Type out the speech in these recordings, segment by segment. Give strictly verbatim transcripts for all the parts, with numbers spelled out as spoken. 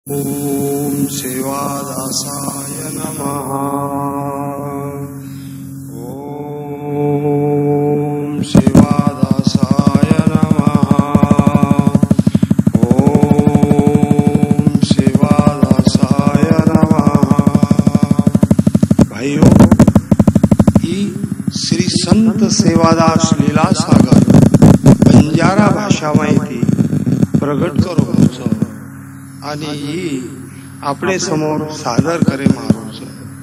ओम सेवादासाय नमः। ओम सेवादासाय नमः। ओम सेवादासाय नमः। भाइयों, ही श्री संत सेवादास लीला सागर बंजारा भाषा माहिती प्रगट करो आणि ही आपले समोर सादर करे मारूच।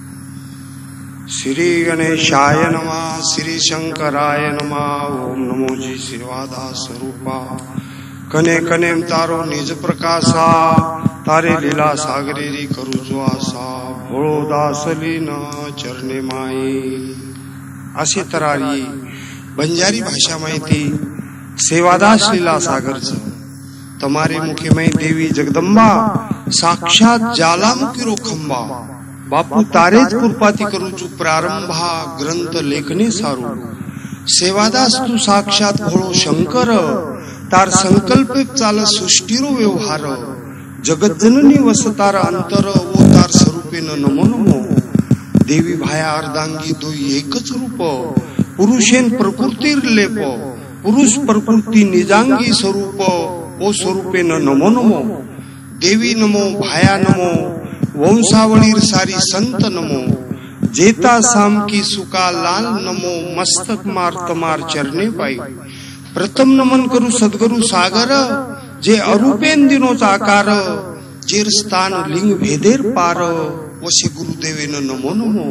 श्री गणेशाय नमः, श्री शंकराय नमः। ओम नमो जी सेवादास स्वरूपा। कने कने तारो निज प्रकाशा, तारे लीला सागरेरी करू जो आसा। भोळो दासली न चरणे माई। अशी तरारी बंजारी भाषा माहिती सेवादास लीला सागरच તમારી મુખેમય દેવી જગદંબા સાક્ષાત જ્વાલામુખીનો ખંબા। બાપુ તારે જ કૃપાથી કરું છું પ્રારંભા ગ્રંથ લેખને સારું। સેવાદાસ તું સાક્ષાત ભોળો શંકર, તાર સંકલ્પે ચાલે સૃષ્ટિનો વ્યવહાર। જગતજનની વસતાર અંતર, ઓ તાર સ્વરૂપે નમો નમો। દેવી ભાયા અર્ધાંગી દુઈ એક જ રૂપ, પુરુષેન પ્રકૃતિર લેપ। પુરુષ પ્રકૃતિ નિજાંગી સ્વરૂપ, ओ स्वरूपे न नमो नमो। देवी नमो, भाया नमो, वंशावळीर सारी संत नमो। जेता साम की सुका लाल नमो, मस्तक मार तमार चरणे पाई। प्रथम नमन करू सद्गुरु सागर, जे अरूपेन दिनोच आकार। जेर स्थान लिंग भेदेर पार, वसे गुरुदेवेन नमो नमो।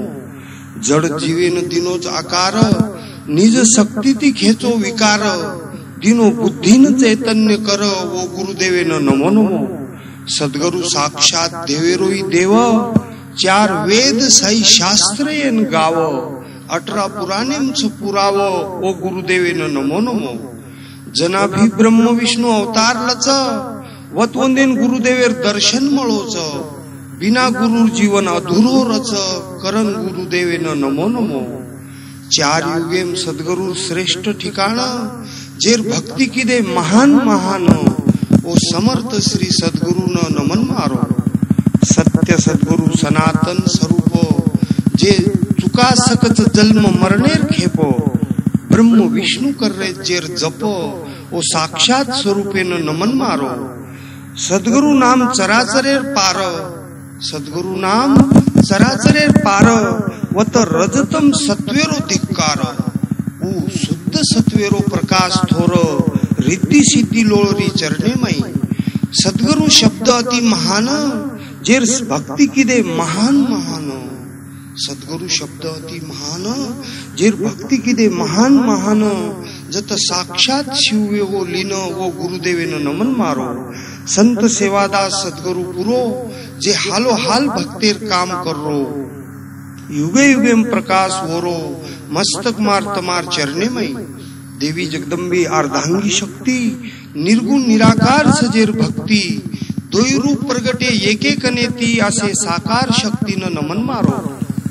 जड जीवेन दिनोच आकार, निज शक्तीती खेचो विकार। दिनो बुद्धीन चैतन्य कर, वो गुरुदेवेन नमो नमो। सद्गुरु साक्षात देवेरोई देव, चार वेद सही शास्त्रेन गाव। अठरा पुराणेंच पुराव, ओ गुरुदेवेन नमो नमो। जनाभी ब्रह्म विष्णू अवतारलच, वतवंदेन गुरुदेवेर दर्शन मळोच। बिना गुरु जीवन अधुरो रच, करण गुरुदेवेन नमो नमो। चार युगेम सद्गुरु श्रेष्ठ ठिकाण, जेर भक्ति किदे महान महान। ओ समर्थ श्री सद्गुरु न नमन मारो। सत्य सद्गुरु सनातन स्वरूप, जे चुका सकच जन्म मरणेर खेपो। ब्रह्म विष्णु कर रे जेर जप, ओ साक्षात स्वरूपे न नमन मारो। सद्गुरु नाम चराचरेर पार, सद्गुरु नाम चराचरेर पार। वत रजतम सत्वेरो धिक्कार, ऊ शुद्ध सत्वेरो प्रकाश थोर। रिद्धी सिद्धी लोळरी चरणे मई। सद्गुरु शब्द अति महान, जेर भक्ति किदे महान महान। सद्गुरु शब्द अति महान, जेर भक्ति किदे महान महान। जत साक्षात शिव वो लीन, वो गुरुदेवेन नमन मारो। संत सेवादास सद्गुरु पुरो, जे हालो हाल भक्तेर काम करो। युगे युगे प्रकाश वोरो, मस्तक मार तमार चरणे मई। देवी जगदंबी अर्धांगी शक्ति, निर्गुण निराकार सजेर भक्ति। दोई रूप प्रगटे एके कनेती, असे साकार शक्ती न नमन मारो।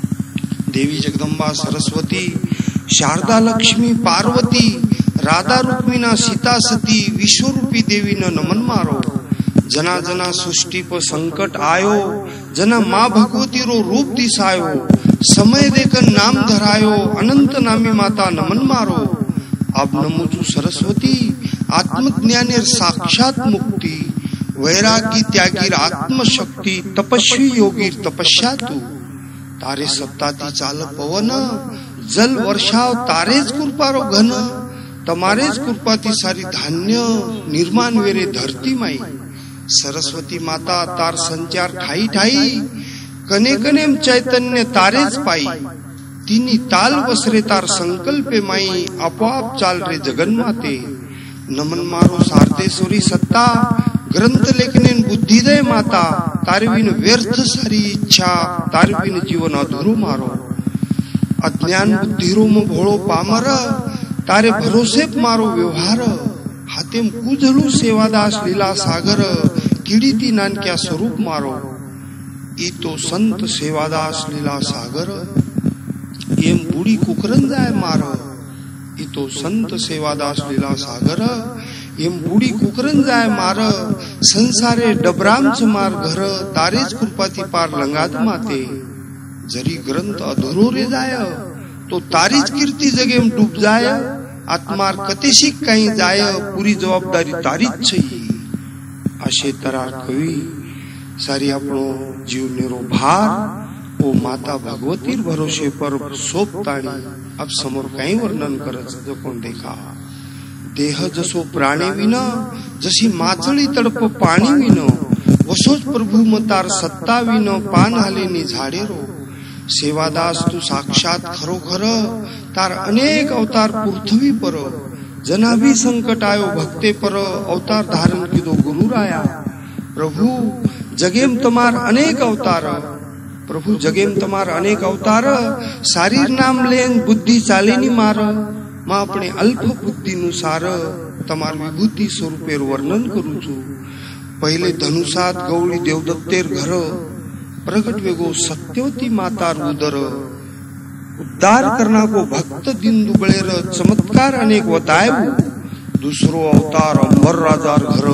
देवी जगदंबा सरस्वती, शारदा लक्ष्मी पार्वती। राधा रुक्मिणा सीता सती, विश्वरूपी देवी न नमन मारो। जना जना सृष्टि पर संकट आयो, जना माँ भगवती रो रूप दिसायो। समय देकर नाम धरायो, अनंत नामी माता नमन मारो। अब नमोजु सरस्वती, आत्मज्ञानेर साक्षात मुक्ति। वैरागी त्यागीर आत्मशक्ति, तपस्वी योगीर तपस्या तू। तारे सप्ताती चाल पवन, जल वर्षाव तारेज कृपारो घन। तमारेज कृपाती सारी धान्य, निर्माण वेरे धरती माई। सरस्वती माता तार संचार ठाई ठाई, कने कने चैतन्य तारेच पाई। तिनी ताल वसरे तार संकल्पे माई, अपोआप चाल रे जगन्माते। नमन मारो सार्देश्वरी सत्ता, ग्रंथ लेखने बुद्धिदय माता। तारविन व्यर्थ सारी इच्छा, तारविन जीवन अधूरो मारो। अज्ञान बुद्धिरो मो भोळो पामर, तारे भरोसे मारो व्यवहार। हातेम कुजळू सेवादास लीला सागर, किडीती नानक्या स्वरूप मारो। ई तो संत सेवादास लीला सागर, एम बूढ़ी कुकरन जाय मार। ई तो संत सेवादास लीला सागर, एम बुडी कुकरन जाय मार संसारे डबरामच मार घर तारेच कृपाती पार लंगात माते जरी ग्रंथ अधुरो रे जाय तो तारीच कीर्ती जगेम डूब जाय आत्मार कतेशिक काही जाय पुरी जबाबदारी तारीच छई अशे तरार कवी सारी आपणो जीव निरो भार ओ माता भगवतीर भरोसे पर सोपताणी अब समोर काही वर्णन करत जो कोण देखा देह जसो प्राणी विन जशी माचळी तडप पाणी विन वसोच प्रभु मतार सत्ता विन पान हालेनी झाडे रो सेवादास तू साक्षात खरोखर तार अनेक अवतार पृथ्वी पर जनाभी संकट आयो भक्ते पर अवतार धारण कीधो गुरु राया प्रभु जगेम तमार अनेक अवतार प्रभु जगेम तमार अनेक अवतार शारीर नाम लेन बुद्धि चालेनी मार मां अपने अल्प बुद्धि नुसार तमार विभूति स्वरूपेर वर्णन करू छू पहिले धनुषात गौळी देवदत्तेर घर प्रगट वेगो सत्यवती मातार उदर उद्धार करना को भक्त दिन दुबळेर चमत्कार अनेक वतायु दुसरो अवतार अंबर राजार घर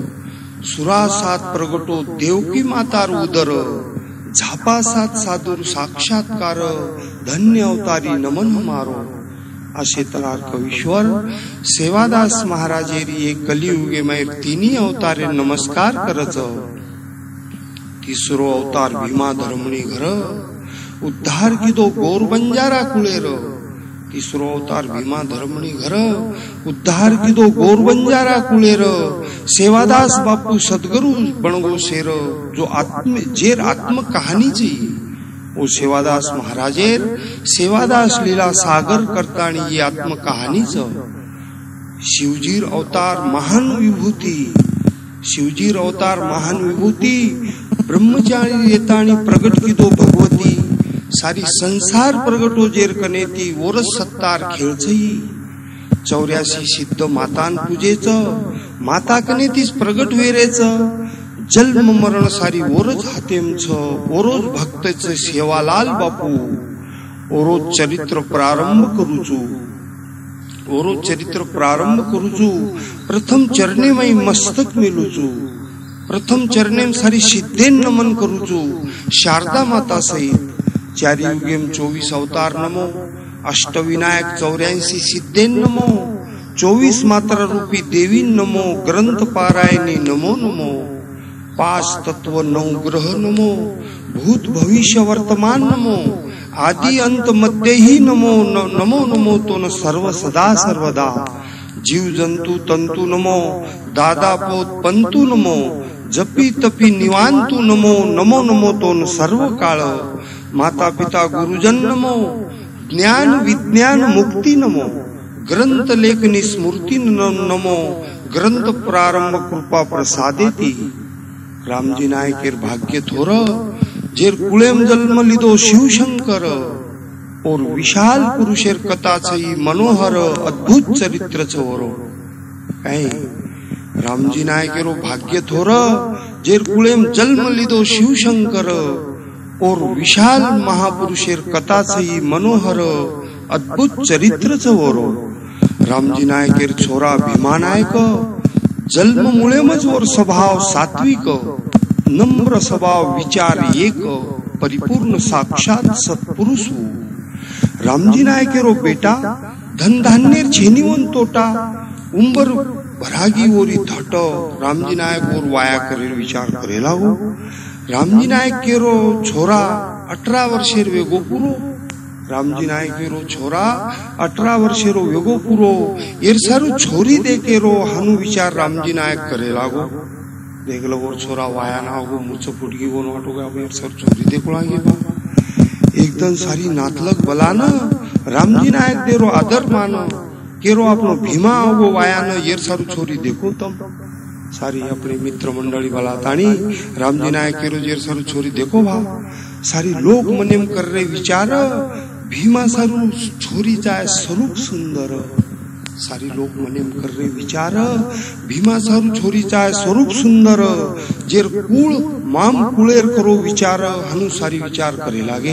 सुरासात प्रगटो देवकी मातार उदर झापासात साधुर साक्षात्कार धन्य अवतारी नमन हमारो असे तरार कवीश्वर सेवादास महाराजेरी एक कलियुगे मैर तिनी अवतारे नमस्कार करच तिसरो अवतार भीमा धर्मणी घर उद्धार कीधो गौर बंजारा कुळेर तिसरो अवतार भीमा धर्मणी घर उद्धार कीधो गौर बंजारा कुळेर सेवादास बापू सद्गुरु बणगो शेर जो आत्म जेर आत्म कहानी जी ओ सेवादास महाराजेर सेवादास लीला सागर करताणी ही आत्म कहानीच शिवजीर अवतार महान विभूती शिवजीर अवतार महान विभूती ब्रह्मचारी येताणी प्रगट कीधो भगवती सारी संसार प्रगटो जेर कनेती ओरस सत्तार खेळछई चौऱ्यासी सिद्ध मातान पूजेच माता कनेतीस प्रगट वेरेच जन्म मरण सारी ओरज हातेम छ ओरोज भक्तच सेवालाल बापू ओरोज चरित्र प्रारंभ करूचू ओरोज चरित्र प्रारंभ करूचू प्रथम चरणे मई मस्तक मेलूचू प्रथम चरणे सारी सिद्धेन नमन करूचू शारदा माता सहित चारि युगेम चौवीस अवतार नमो अष्टविनायक चौऱ्यासी सिद्धेन नमो चौवीस मात्रा रूपी देवी नमो ग्रंथ पारायणी नमो नमो पांच तत्व नौ ग्रह नमो भूत भविष्य वर्तमान नमो आदि अंत मध्य ही नमो नमो नमो तो न सर्व सदा सर्वदा जीव जंतु तंतु नमो दादा पोत पंतु नमो जपी तपी निवांतु नमो नमो नमो तो न सर्व काळ माता पिता गुरुजन नमो ज्ञान विज्ञान मुक्ति नमो ग्रंथ लेखनी स्मृति नमो ग्रंथ प्रारंभ कृपा प्रसादेती रामजी नायकेर भाग्य थोर जेर कुळेम जन्म लिदो शिवशंकर और विशाल पुरुषेर कथा छई मनोहर अद्भुत चरित्र छवरो काय रामजी नायकेरो भाग्य थोर जेर कुळेम जन्म लिदो शिवशंकर और विशाल महापुरुषेर कथा छई मनोहर अद्भुत चरित्र छवरो रामजी नायकेर छोरा भीमा नायक जन्म मुळेमच और स्वभाव सात्विक नम्र स्वभाव विचार एक परिपूर्ण साक्षात सत्पुरुष रामजी नायकेरो बेटा धन धान्येर छेनीवन तोटा उंबर भरागी ओरी धट रामजी नायक और वाया करेल विचार करेला हो रामजी नायक केरो छोरा अठरा वर्षेर वेगो पुरो रामजी नायक केरो छोरा अठरा वर्षेरो वेगो पुरो एरसारू छोरी दे केरो हानु विचार रामजी नायक करे लागो देख लो और छोरा वाया ना हो मुझसे फुटगी वो नोट हो गया एरसारू छोरी दे कोळांगे बा एकदम सारी नातलक बलाना रामजी नायक देरो आदर मानो केरो अपनो भीमा हो वाया न एरसारू छोरी देखो तम सारी अपने मित्र मंडली वाला ताणी रामजी नायक केरो जेर सारू छोरी देखो भा सारी लोक मनेम कर रहे विचार भीमा सारू छोरी जाय स्वरूप सुंदर सारी लोक मनेम कर रहे विचार भीमा सारू छोरी जाय स्वरूप सुंदर जेर कुळ माम कुळेर करो विचार हनु सारी विचार करे लागे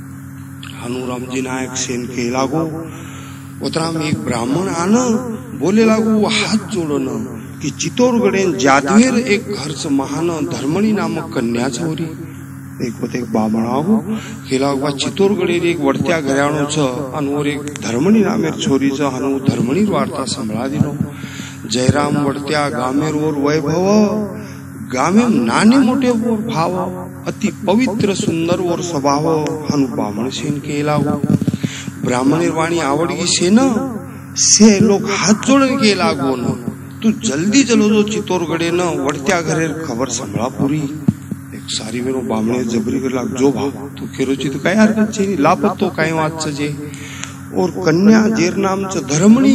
हनु रामजी नायक सेन के लागो उतरा में एक ब्राह्मण आन बोले लागो हाथ जोड़न की चितोरगडेन जादवेर एक घरचं महान धर्मणी नामक कन्या चोरी एक होते एक बामणाव केला बा चितोरगडेर एक वडत्या घराणोचं आणि वर एक धर्मणी नामेर छोरीचं हानू धर्मणी वार्ता संभळा दिलो जयराम वडत्या गामेर वर वैभव गामे नाने मोठे वर भाव अति पवित्र सुंदर वर स्वभाव हानू बामण सेन केला ब्राह्मणेर वाणी आवडगी सेन से लोग हाथ जोड़न के लागो न तू जल्दी चलो जो चितोरगडे न वडत्या घरेर खबर संभळा पुरी एक सारी वेनो बामणे जबरी कर लाग जो भाव तू केरोची तो काय हरकत छे लापत तो काय वाच जे और कन्या जेर नामचं धर्मणी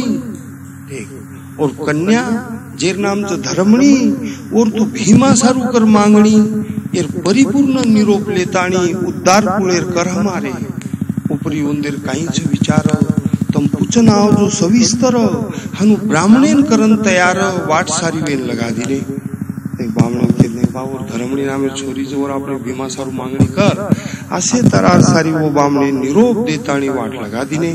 एक और कन्या जेर नामचं धर्मणी और तू भीमा सारू कर मागणी एर परिपूर्ण निरोप लेताणी उद्धार कुळेर कर हमारे उपरी उंदीर काहीच विचार तम पूछन आओ जो सविस्तर हनु ब्राह्मणेन करन तयार वाट सारी वेन लगा दिले एक ब्राह्मण के ने बावर धर्मणी नामे छोरी जोर आपने भीमा सारू मागणी कर असे तरार सारी वो ब्राह्मणे निरोप देताणी वाट लगा दिने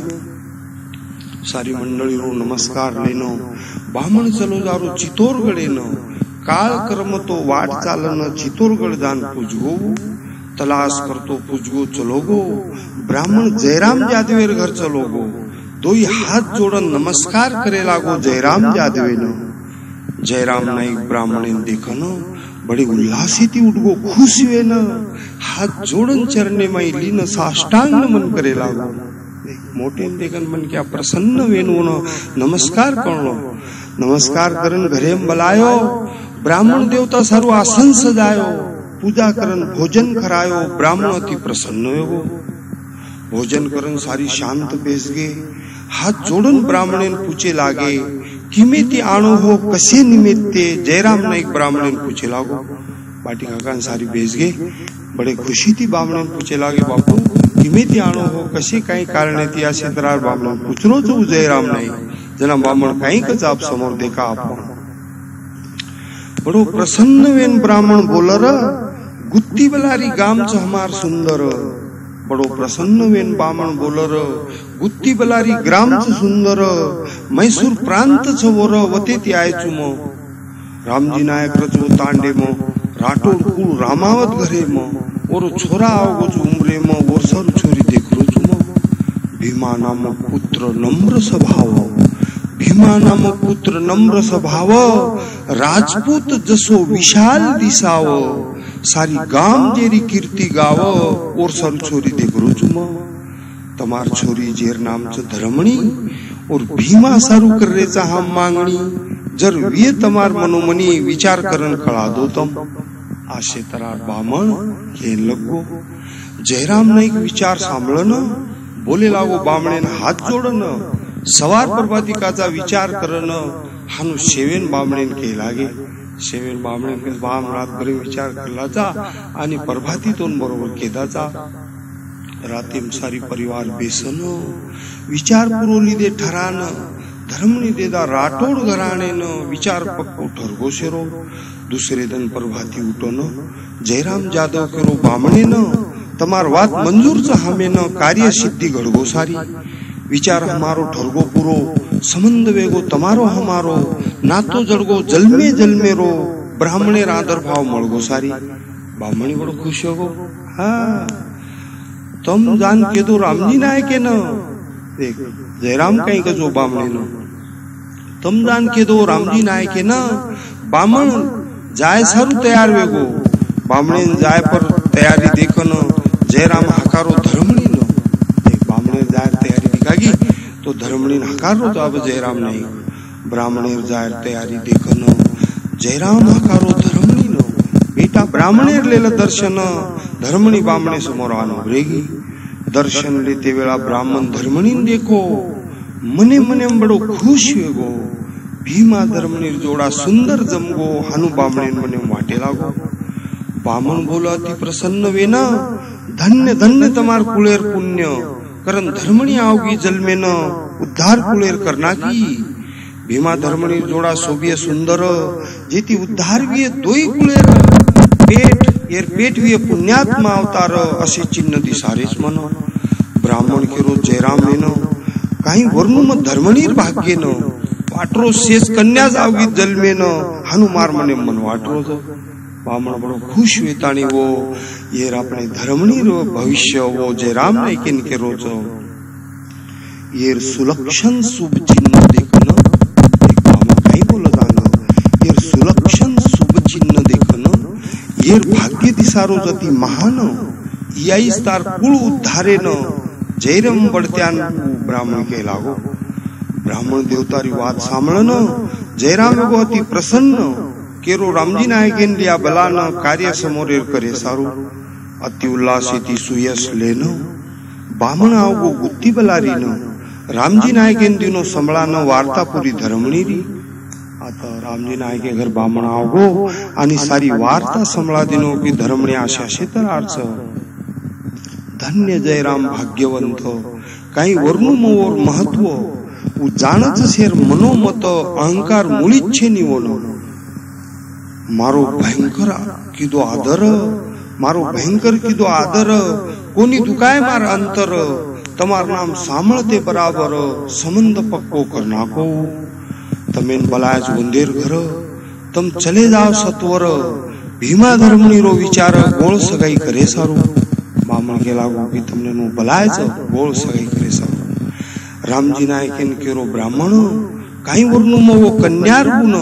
सारी मंडळी रो नमस्कार लेनो ब्राह्मण चलो जारो चितोरगडे न काळ कर्म तो वाट चालन चितोरगड जान पूजगो तलाश करतो पूजगो चलोगो ब्राह्मण जयराम जादवेर घर चलोगो दोई हाथ जोड़न नमस्कार करे लागो जयराम जादवे न जयराम नाईक ब्राह्मणे देखन बड़े उल्लासित उठगो खुश हुए न हाथ जोड़न चरणे में लीन साष्टांग नमन करे लागो मोटे देखन मन क्या प्रसन्न वेनो न नमस्कार करो नमस्कार करन घरे बलायो ब्राह्मण देवता सर्व आसन सजायो पूजा करन भोजन करायो ब्राह्मण अति प्रसन्न हो भोजन करन सारी शांत बेस गे हाथ जोड़न ब्राह्मणेन पूछे लागे किमेती आणो हो कसे निमित्ते जयराम नाईक ब्राह्मणेन पूछे लागो बाटी काका सारी बेस गे बड़े खुशी थी ब्राह्मणेन पूछे लागे बापू किमेती आणो हो कसे काही कारणे ती असे तरार ब्राह्मण पूछरो जो जयराम नाईक जना ब्राह्मण काही कच आप समोर देखा आपण बड़ो प्रसन्न वेन ब्राह्मण बोलर गुत्ती बलारी गाम च हमार सुंदर बड़ो प्रसन्न वेन ब्राह्मण बोलर गुत्ती बलारी ग्राम च सुंदर मैसूर प्रांत छ वोर वते ती आयचु म रामजी नायक रचो तांडे म राठोड कुळ रामावत घरे म और छोरा आवगो छु उमरे म और सर छोरी देखरो छु म भीमा नामक पुत्र नम्र स्वभाव भीमा नामक पुत्र नम्र स्वभाव राजपूत जसो विशाल दिसाव सारी गाम जेरी कीर्ति गाव और सर छोरी देखरो छु म तमार छोरी जेर नामचं धर्मणी और भीमा सारू कररेचा हम मागणी जर वे तमार मनोमनी विचार करन कळा दो तम आशे तरार बामण हे लगो जयराम नाईक विचार सांभळन बोले लागो बामणेन हात जोडन सवार प्रभातिकाचा विचार करन हानु शेवेन बामणेन के लागे शेवेन बामणेन के बाम रात भर विचार करला जा आणि प्रभातीतोन बरोबर केदाचा रातीम सारी परिवार बेसन विचार पुरोली दे ठरान धर्मनी देदा राठोड घराणेन विचार पक्को ठरगो शेरो दुसरे दिन प्रभाती उठोन जयराम जादव केरो बामणेन तमार वात मंजूर च हमेन कार्य सिद्धि घडगो सारी विचार हमारो ठरगो पुरो संबंध वेगो तमारो हमारो नातो जड़गो जलमे जलमे रो ब्राह्मणे आदर भाव मळगो सारी ब्राह्मणी बड़ो खुश होगो हाँ तम जान के दो रामजी नायक के न देख जयराम कहीं का जो बामणे न तम जान के दो रामजी नायक के न बामण जाय सारू तैयार वेगो बामणे जाय पर तैयारी देखन जयराम हकारो धर्मणी न देख बामणे जाय तैयारी दिखागी तो धर्मणी हकारो तो अब जयराम नहीं ब्राह्मणे जाय तैयारी देखन जयराम हकारो धर्मणी न बेटा ब्राह्मणेर लेला दर्शन धर्मणी बामणे समोर आन उभरेगी दर्शन लेते वेळा ब्राह्मण धर्मणी देखो मने मने बड़ो खुश वेगो भीमा धर्मणी जोड़ा सुंदर जमगो हानु बामणे मने वाटे लागो बामण बोला अति प्रसन्न वेना धन्य धन्य तमार कुळेर पुण्य करन धर्मणी आवगी जलमे न उद्धार कुळेर करना की भीमा धर्मणी जोड़ा शोभिय सुंदर जेती उद्धार विये दोई कुळेर पेट एर पेट विये पुण्यात्मा अवतार असे चिन्ह दिसारेच मन ब्राह्मण केरो जयराम न काही वर्णुम धर्मणीर भाग्य न वाटरो शेष कन्या जावगी जलमे न हनुमार मने मन वाटरो जो बामण बड़ो खुश वेताणी वो ये अपने धर्मनी रो भविष्य वो जय राम ने किन के रोज ये सुलक्षण शुभ चिन्ह देखन एक बामण काही बोल जान ये सुलक्षण शुभ चिन्ह देखन ये भाग्य दिसारो जती महान याई स्तार कुळ उद्धारे न जयरम बडत्यान ब्राह्मण के लागो ब्राह्मण देवतारी बात सांभळन जयराम एगो अति प्रसन्न केरो रामजी नायकेन लिया बलान कार्य समोरेर करे सारू अति उल्लासिती सुयश लेन बामण आवगो गुत्ती बलारीन रामजी नायकेन दिनो संभळान वार्ता पुरी धर्मणीरी आता रामजी नायके घर बामण आवगो आणि सारी वार्ता संभळा दिनो की धर्मणी आशा शेतरार्च धन्य जयराम भाग्यवंत काही वर्णु मोर महत्व उ जाणच शेर मनोमत अहंकार मुळीच छे निवोनो मारो भयंकर कीधो आदर मारो भयंकर कीधो आदर कोनी दुकाय मार अंतर तमार नाम सामळते बराबर संबंध पक्को कर नाखो तमेन बलाज वंदेर घर तम चले जाओ सत्वर भीमा धर्मनी रो विचार गोळ सगाई करे सारू बामण के लागो की तमने नो बलाज गोळ सगाई करे सारू रामजी नायकेन केरो ब्राह्मण काही वर्णु मो कन्यार गुण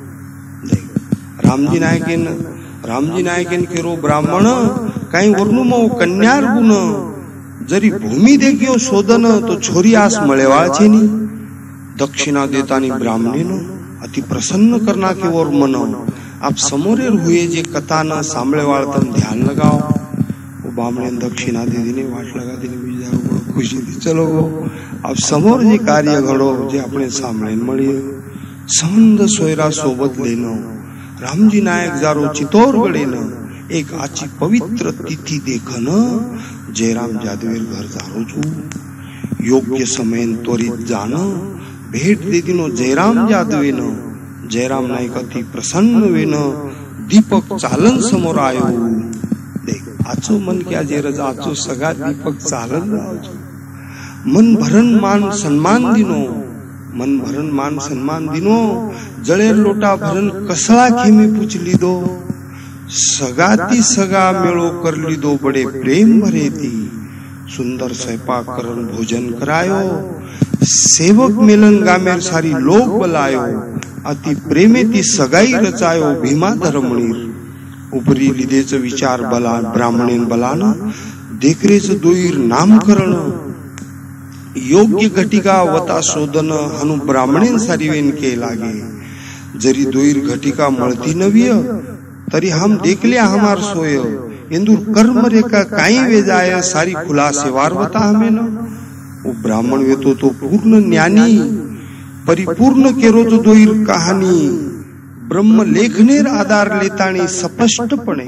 रामजी नायकेन रामजी नायकेन केरो ब्राह्मण काही वर्णु मो कन्यार गुण जरी भूमी देखियो शोधन तो छोरी आस मळेवाळ छेनी दक्षिणा देतानी ब्राह्मणीन अति प्रसन्न करना के और मन आप समोरेर हुए जे कथा न सांभळेवाळ तम ध्यान लगाओ वो बामणे दक्षिणा दे दीने वाट लगा दीने बीजा बड़ो खुशी थी चलो गो आप समोर जे कार्य घडो जे આપણે સાંભળીને મળીએ સંબંધ સોયરા સોબત લેનો रामजी नायक जारो चित्तौड़गढ़ न एक आची पवित्र तिथि देखन जयराम जादवेर घर जारो छु योग्य समय त्वरित जान भेट दे दिनो जयराम जादवे न जयराम नायक अति प्रसन्न वेन दीपक चालन समोर आयो देख आचो मन क्या जे रज आचो सगा दीपक चालन रावजो मन भरन मान सन्मान दिनो मन भरन मान सन्मान दिनो जळेर लोटा भरन कसळा खेमी पूछ लीधो सगाती सगा मेळो कर लीधो बड़े प्रेम भरेती सुंदर स्वयंपाक करन भोजन करायो सेवक मेलन गामेर सारी लोक बलायो अति प्रेमेती सगाई रचायो भीमा धर्मणीर उपरी लिधेच विचार बला ब्राह्मणेन बलान देखरेच दोईर नामकरण योग्य घटिका वता शोधन हनु ब्राह्मणेन सारीवेन के लागे जरी दोईर घटिका मळती नव्य तरी हम देख लिया हमार सोय इंदुर कर्म रेखा काई वे जाय सारी खुलासे वारवता हमें न वो ब्राह्मण वे तो, तो पूर्ण ज्ञानी परिपूर्ण केरो तो दोईर कहानी ब्रह्म लेखनेर आधार लेताणी स्पष्टपणे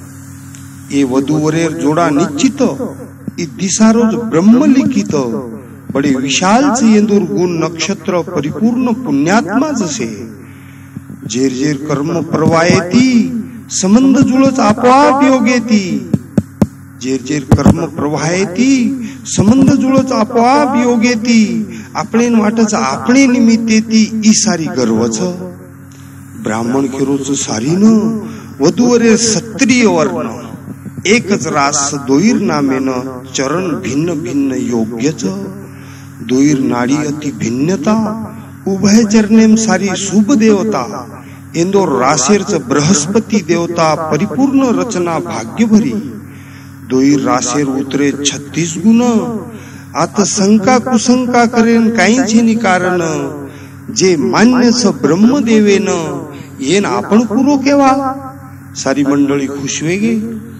ए वधूवरेर जोडा निश्चित इ दिसारोज ब्रह्म लिखित बड़े विशाल से इंदुर गुण नक्षत्र परिपूर्ण पुण्यात्मा जसे जेर जेर कर्म प्रवाहेती संबंध जुळच आपोआप योगेती जेर जेर कर्म प्रवाहेती संबंध जुळच आपोआप योगेती आपणे वाटच आपणे निमित्तेती ई सारी गर्वच ब्राह्मण केरोच सारी न वधूवरे क्षत्रिय वर्ण एकच रास दोईर नामेन चरण भिन्न भिन्न योग्यच दोईर नाडी अति भिन्नता उभय चरणेम सारी शुभ देवता इंदोर राशेरच बृहस्पती देवता परिपूर्ण रचना भाग्य भरी दोईर राशेर उतरे छत्तीस गुण आता शंका कुशंका करेन काही छेनी कारण जे मान्य स ब्रह्म देवेन येन आपण पुरो केवा सारी मंडळी खुश वेगे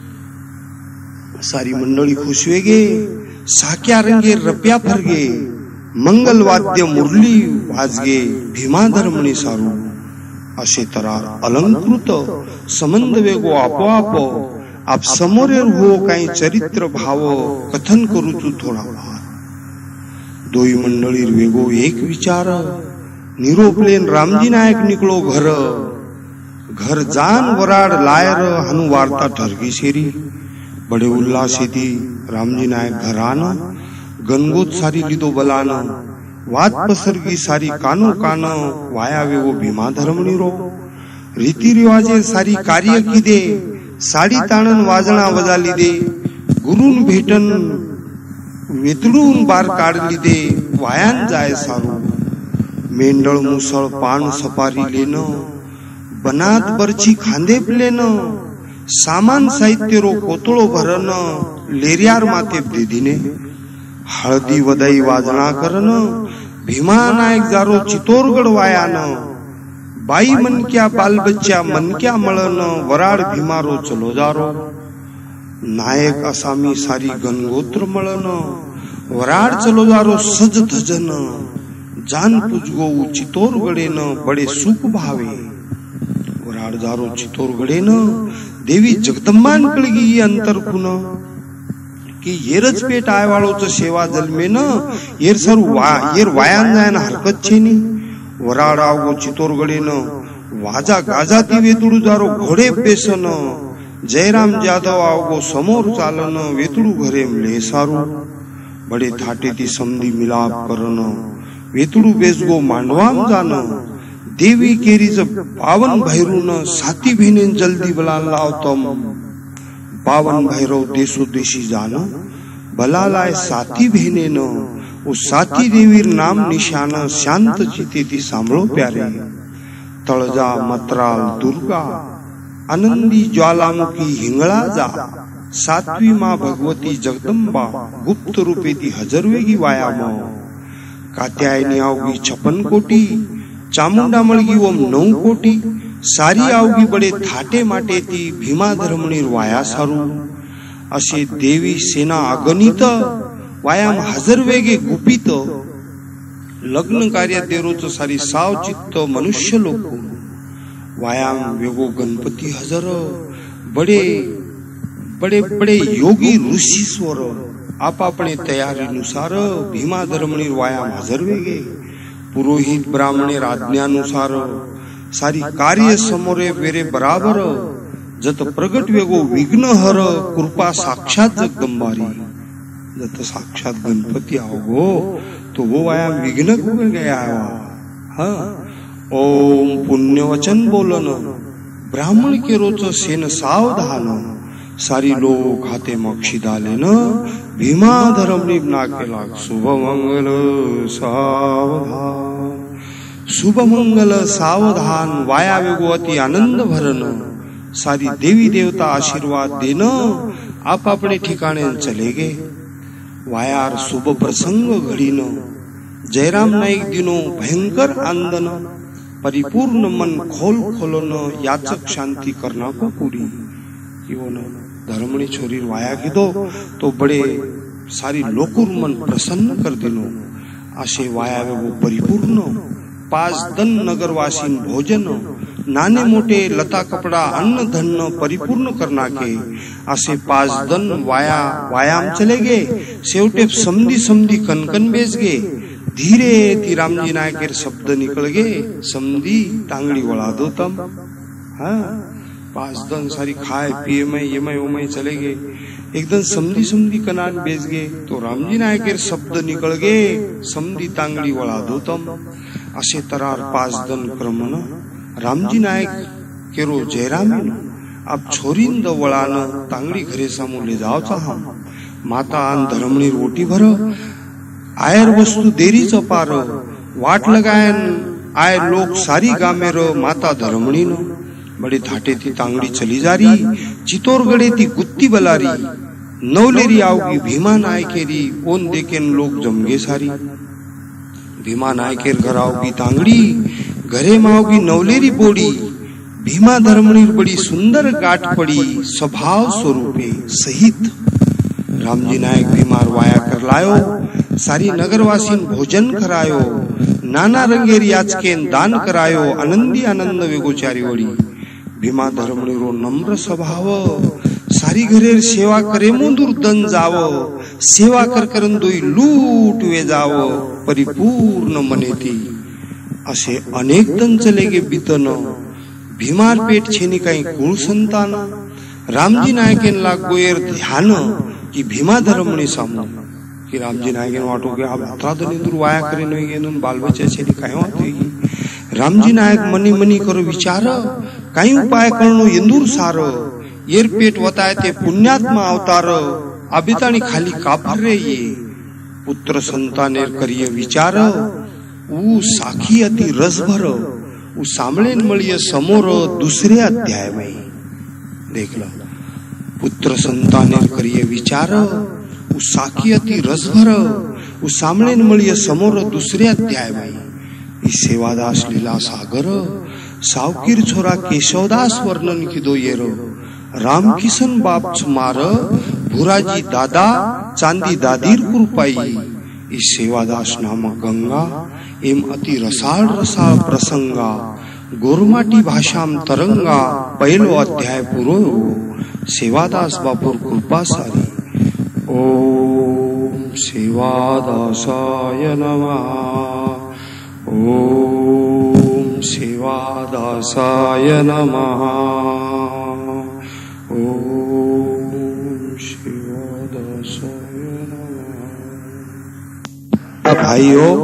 सारी मंडळी खुश वेगे साक्या रंगे रप्या फरगे मंगल वाद्य मुरली वाजगे भीमा धर्मणी सारू असे तरार अलंकृत संबंध वेगो आपोआप आप समोरेर हो काही चरित्र भाव कथन करू तू थोडा फार दोई मंडळीर वेगो एक विचार निरोपलेन रामजी नायक निकलो घर घर जान वराड लायर हनु वार्ता ठरगी शेरी बड़े उल्लासिती रामजी नायक घरान गणगोत सारी लीधो बलान वात पसरगी सारी कानो कान वायावे वो भीमा धर्मणी रो रीति रिवाजे सारी कार्य किदे साडी ताणन वाजणा वजाली दे गुरुन भेटन वेतडून बार काढली दे वायान जाय सारू मेंढळ मुसळ पान सपारी लेन बनात बरची खांदे प्लेन सामान साहित्य रो कोतळो भरन लेरियार माते देदीने हळदी वदई वाजणा करन भीमा नायक जारो चितोरगड वायान बाई मनक्या बालबच्चा मनक्या मळन वराड भीमारो चलो जारो नायक असामी सारी गणगोत्र मळन वराड चलो जारो सज धजन जान पुजगो चितोरगडेन बडे सुख भावे वराड जारो चितोरगडेन देवी जगदंबान कळगी अंतर पुन की येरच पेट आयवाळोच सेवा जन्मेन येर सर वा येर वायान जायन हरकत छेनी वराड आवगो चितोरगडेन वाजा गाजाती वेतुडू जारो घोडे बेसन जयराम जाधव आवगो समोर चालन वेतुडू घरे ले सारू बडे थाटेती समधी मिलाप करन वेतुडू बेसगो मांडवाम जान देवी केरीज पावन भैरून साती भेने जल्दी बला लावतम पावन भैरव देशो देशी जान बलालाय साती भेने न वो साती देवीर नाम निशान शांत चिते ती सांभळो प्यारे तळजा मतराल दुर्गा आनंदी ज्वालामुखी हिंगळा जा सातवी माँ भगवती जगदंबा गुप्त रूपे ती हजरवेगी वायाम कात्यायनी आवगी छप्पन कोटी चामुंडा मळगी ओम नऊ कोटी सारी आवगी बडे थाटे माटे ती भीमा धर्मणीर वाया सारू असे देवी सेना अगणित वायाम हजर वेगे गुपित लग्न कार्य देरोच सारी साव चित्त मनुष्य लोक वायाम वेगो गणपती हजर बडे बडे बडे योगी ऋषीश्वर आपापणे तयारीनुसार भीमा धर्मणीर वायाम हजर वेगे पुरोहित ब्राह्मणे आज्ञानुसार सारी कार्य समोरे वेरे बराबर जत प्रगट वेगो विघ्न हर कृपा साक्षात जगदंबारी जत साक्षात गणपती आवगो तो वो वाया विघ्न गया हाँ ओम पुण्य वचन बोलन ब्राह्मण के रोच सेन सावधान सारी लोक हाते मक्षिदा लेन भीमा धर्मनी नाके लाग शुभ मंगल सावधान शुभ मंगल सावधान वाया वेगो अति आनंद भरन सारी देवी देवता आशीर्वाद देन आप अपने ठिकाणे चले गए वायार शुभ प्रसंग घडीन जयराम नाईक दिनो भयंकर आंदन परिपूर्ण मन खोल खोलन याचक शांति करना को पूरी इवन धर्मणी छोरी वाया कीधो तो बड़े सारी लोकुर मन प्रसन्न कर दिनो आशे वाया वो परिपूर्ण पाच दन नगरवासीन भोजन नाने मोटे लता कपड़ा अन्न धन परिपूर्ण करना के असे पाच दन वाया वायाम चले गए शेवटे समधी समधी कनकन बेस गए धीरे ती रामजी नायकेर शब्द निकल गए समधी तांगड़ी वड़ा दो तम हाँ पांच दन सारी खाए पिए में ये में वो में चले गए एकदम समधी समधी कनान बेच गए तो रामजी नायकेर शब्द निकल गए समधी तांगड़ी वड़ा दो तम असे तरार पांच दन क्रमन रामजी नायक केरो जयरामेन अब छोरींद वळान तांगडी घरे सामू ले जावचा हम माता आन धर्मणी रोटी भर आयर वस्तु देरी चपार वाट लगायन आय लोक सारी गामेर माता धर्मणी नो बड़े थाटे थी तांगड़ी चली जा रही चितौरगढ़े थी गुत्ती बलारी नवलेरी आओगी भीमा नायकेरी ओन देखेन लोग जमगे सारी भीमा नायकेर घर आओगी तांगड़ी घरे माओगी नवलेरी बोड़ी भीमा धर्मणी बड़ी सुंदर गाठ पड़ी स्वभाव स्वरूपे सहित रामजी नायक बीमार वाया कर लायो सारी नगरवासी भोजन करायो नाना रंगेर याचकेन दान करायो आनंदी आनंद वेगोचारी वड़ी भीमा धर्मणी रो नम्र स्वभाव सारी घरेर सेवा करे मोदूर दन जाव सेवा कर करन दोई लूट वे जाव परिपूर्ण मनेती असे अनेक दन चले गे बीतन भीमार पेट छेनी काही कुळ संतान रामजी नायकेन लागोयर ध्यान की भीमा धर्मणी सामू की रामजी नायक वाटो के आप अतरा दिन दूर वाया करे नहीं गेन बाल बच्चा छेली काय होती रामजी नायक मनी मनी करो विचार काही उपाय करणो इंदूर सार येर पेट वताय ते पुण्यात्मा अवतार अबितानी खाली कापर रे ये पुत्र संतानेर करिय विचार ऊ साखी अति रसभर ऊ सांभळेन मळीय समोर दुसरे अध्याय में देख लो पुत्र संतानेर करिय विचार ऊ साखी अति रसभर ऊ सांभळेन मळीय समोर दुसरे अध्याय में ई सेवादास लीला सागर सावकीर छोरा केशवदास वर्णन किदो येरो राम किसन बाप मार भुराजी दादा चांदी दादीर कृपाई ई सेवादास नामक गंगा एम अति रसाळ रसाळ प्रसंगा गोरमाटी भाषाम तरंगा पहिलो अध्याय पुरो सेवादास बापूर कृपा सारी ओम सेवादासाय नमः ओम सेवादासाय नमः ओम सेवादासाय नमः। भाइयों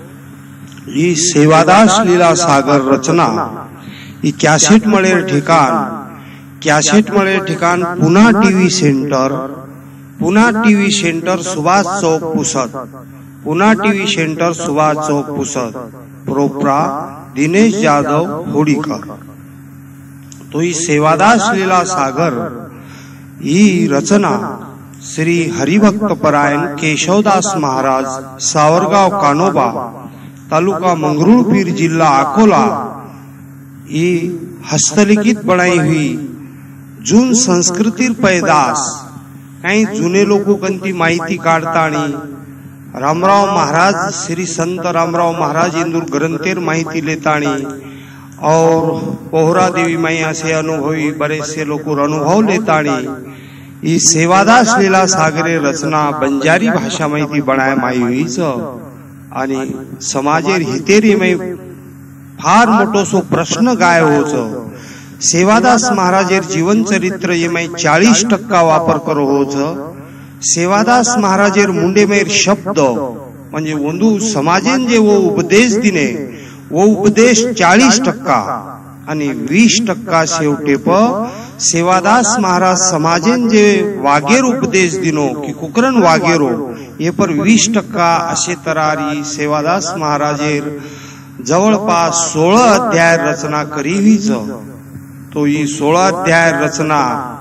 ये सेवादास लीला सागर रचना ये कैसेट मळे ठिकाण कैसेट मळे ठिकाण Pune TV centre Pune TV centre Subhash Chowk Pusad Pune TV centre Subhash Chowk Pusad प्रोपरा दिनेश यादव होडीकर। तो ही सेवादास लीला सागर ही रचना श्री हरिभक्त परायण केशवदास महाराज सावरगाव कानोबा तालुका मंगरुळपीर जिला अकोला ये हस्तलिखित बनाई हुई जून संस्कृतीर पैदास काही जुने लोक कंती माहिती काढतानी रामराव महाराज श्री संत रामराव महाराज इंदूर ग्रंथेर माहिती लेतानी और पोहरा देवी माई से अनुभवी बरेचसे लोक अनुभव लेतानी ई सेवादास लीला सागरे रचना बंजारी भाषा माहिती बनाय माई हुई आणि समाजेर हितेरी में फार मोटो सो प्रश्न गाय होच सेवादास महाराजेर जीवन चरित्र ये में चाळीस टक्का वापर करो होच सेवादास महाराजेर मुंडे में शब्द म्हणजे वंदू समाजेन जे वो उपदेश दिने वो उपदेश चाळीस टक्का आणि वीस टक्का शेवटे प सेवादास महाराज समाजेन जे वागेर उपदेश दिनो की कुकरण वागेरो ये पर वीस टक्का असे तरारी सेवादास महाराजेर जवळपास सोळा अध्याय रचना करी हुईच। तो ये सोळा अध्याय रचना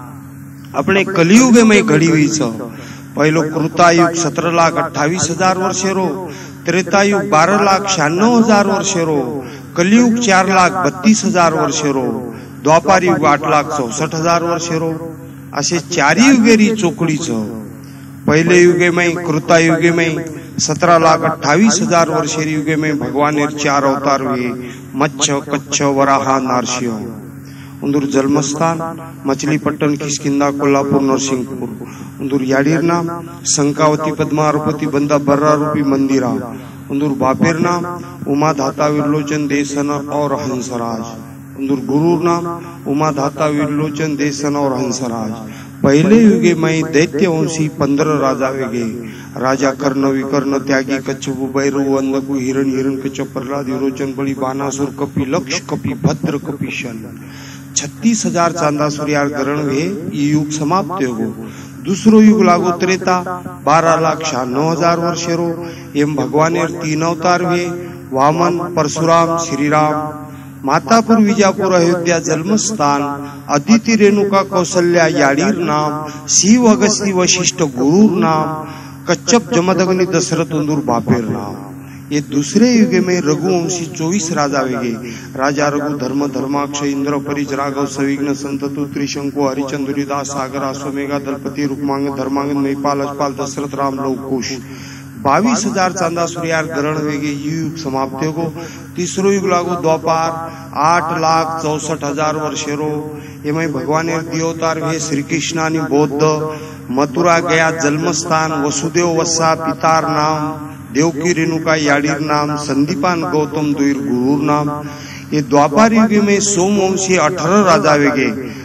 अपने कलियुग में घड़ी हुईच। पहलो कृतायुग सत्रह लाख अट्ठावीस हजार वर्षे रो, त्रेतायुग बारह लाख छियानवे हजार वर्षे रो, कलियुग चार लाख बत्तीस हजार वर्षे रो, द्वापार युग आठ लाख चौसठ हजार वर्षे रो। असे चारी युगेरी चोकड़ीच पहले युगे में कृतायुगे में सत्रह लाख अट्ठावीस हजार वर्षे युगे में भगवान चार अवतार हुए मच्छ कच्छ वराहा नारसिंह। उंदूर जन्मस्थान मछलीपट्टन किष्किंधा कोल्हापुर नरसिंहपुर। उंदूर याडीर नाम संकावती पद्मारुपति बंदा बर्रा रूपी मंदिरा। उंदूर बापेर नाम उमा धाता विलोचन देसन और हंसराज। उंदूर गुरुर नाम उमा धाता विलोचन देसन और हंसराज। पहले युगे में दैत्य वंशी पंद्रह राजा वेगे राजा कर्ण विकर्ण त्यागी कच्छपु भैरव अंधकु हिरण हिरण्यकश्यप प्रहलाद विरोचन बलि बानासुर कपि लक्ष कपि भद्र कपि शन छत्तीस हजार चांदासुर यार गरण वे ये युग समाप्त हो। दूसरो युग लागो त्रेता बारह लाख छियानवे हजार वर्षे रो। एम भगवान तीन अवतार वे वामन परशुराम श्रीराम। मातापुर विजापुर अयोध्या जन्मस्थान अदिति रेणुका कौशल्या याडीर नाम शिव अगस्ती वशिष्ठ गुरुर नाम कच्छप जमदग्नि दशरथ उंदूर बापेर नाम। ये दूसरे युगे में रघुवंशी चौबीस राजा वेगे राजा रघु धर्म धर्माक्ष इंद्र परिच राघव सविघ्न संततु त्रिशंकु हरिचंद्रिदास सागर अश्वमेघा दलपति रुक्मांग धर्मांग महिपाल अजपाल दशरथ राम लवकुश। बावीस हजार चांदासुर यार ग्रहण वेगे युग समाप्त हो। तीसरो युग लागो द्वापार आठ लाख चौसठ हजार वर्षे रो। एमें भगवान दिवतार वे श्री कृष्णानी बौद्ध। मथुरा गया जन्मस्थान वसुदेव वत्सा पितार नाम देवकी रेणुका याडीर नाम संदीपान गौतम दुईर गुरुर नाम। ये द्वापार युग में सोमवंशी अठारह राजा वेगे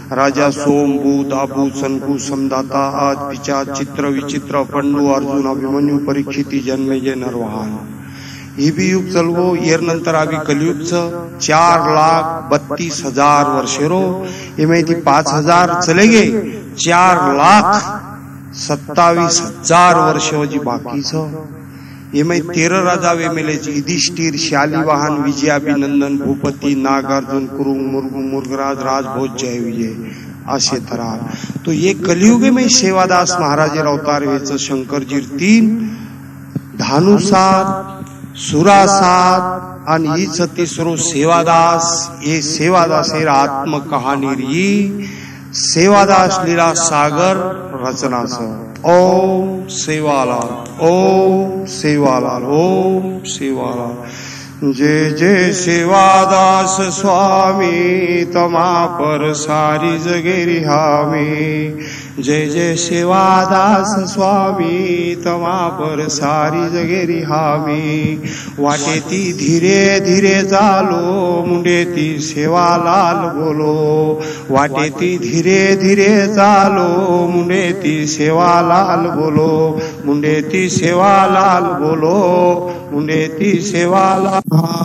राजा सोम बूद आबू सनकू समदाता आज पिचाच चित्र विचित्र पंडू अर्जुन अभिमन्यू परीक्षिती जन्मेजय नरवाहन हे बी युग चलवो येर नंतर आभी कलियुगचं चार लाख बत्तीस हजार वर्षे रो एमे ती पाच हजार चले गे चार लाख सत्तावीस हजार वर्ष जी बाकीच एमे तेरह राजा वेमेले युधिष्ठिर शालिवाहन विजयाभिनंदन भूपती नागार्जुन कुरुंग मुर्गु मुर्गराज राजभोज जय विजय असे तरार तो ये कलियुगे में सेवादास महाराज अवतार वेच शंकरजी तीन धानुसात सुरासात आणि हीच तिसरो सेवादास ये सेवादास आत्म कहानी री सेवादास लीला सागर रचनाच ओम सेवालाल ओम सेवालाल ओम सेवालाल जय जय सेवादास स्वामी तमा पर सारी जगे रिहामी जय जय सेवादास स्वामी तमा पर सारी जगे रिहामी वाटेती धीरे धीरे चालो मुंडेती सेवालाल बोलो वाटेती धीरे धीरे चालो मुंडेती सेवालाल बोलो मुंडेती सेवालाल बोलो मुंडेती सेवालाल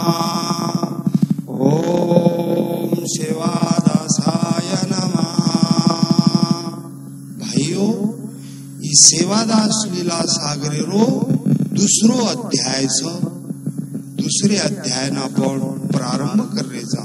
ओम सेवादासाय नमः। भाइयों ये सेवादास लीला सागरे रो दुसरो अध्याय छ दुसरे अध्याय ना आपण प्रारंभ कर रे जा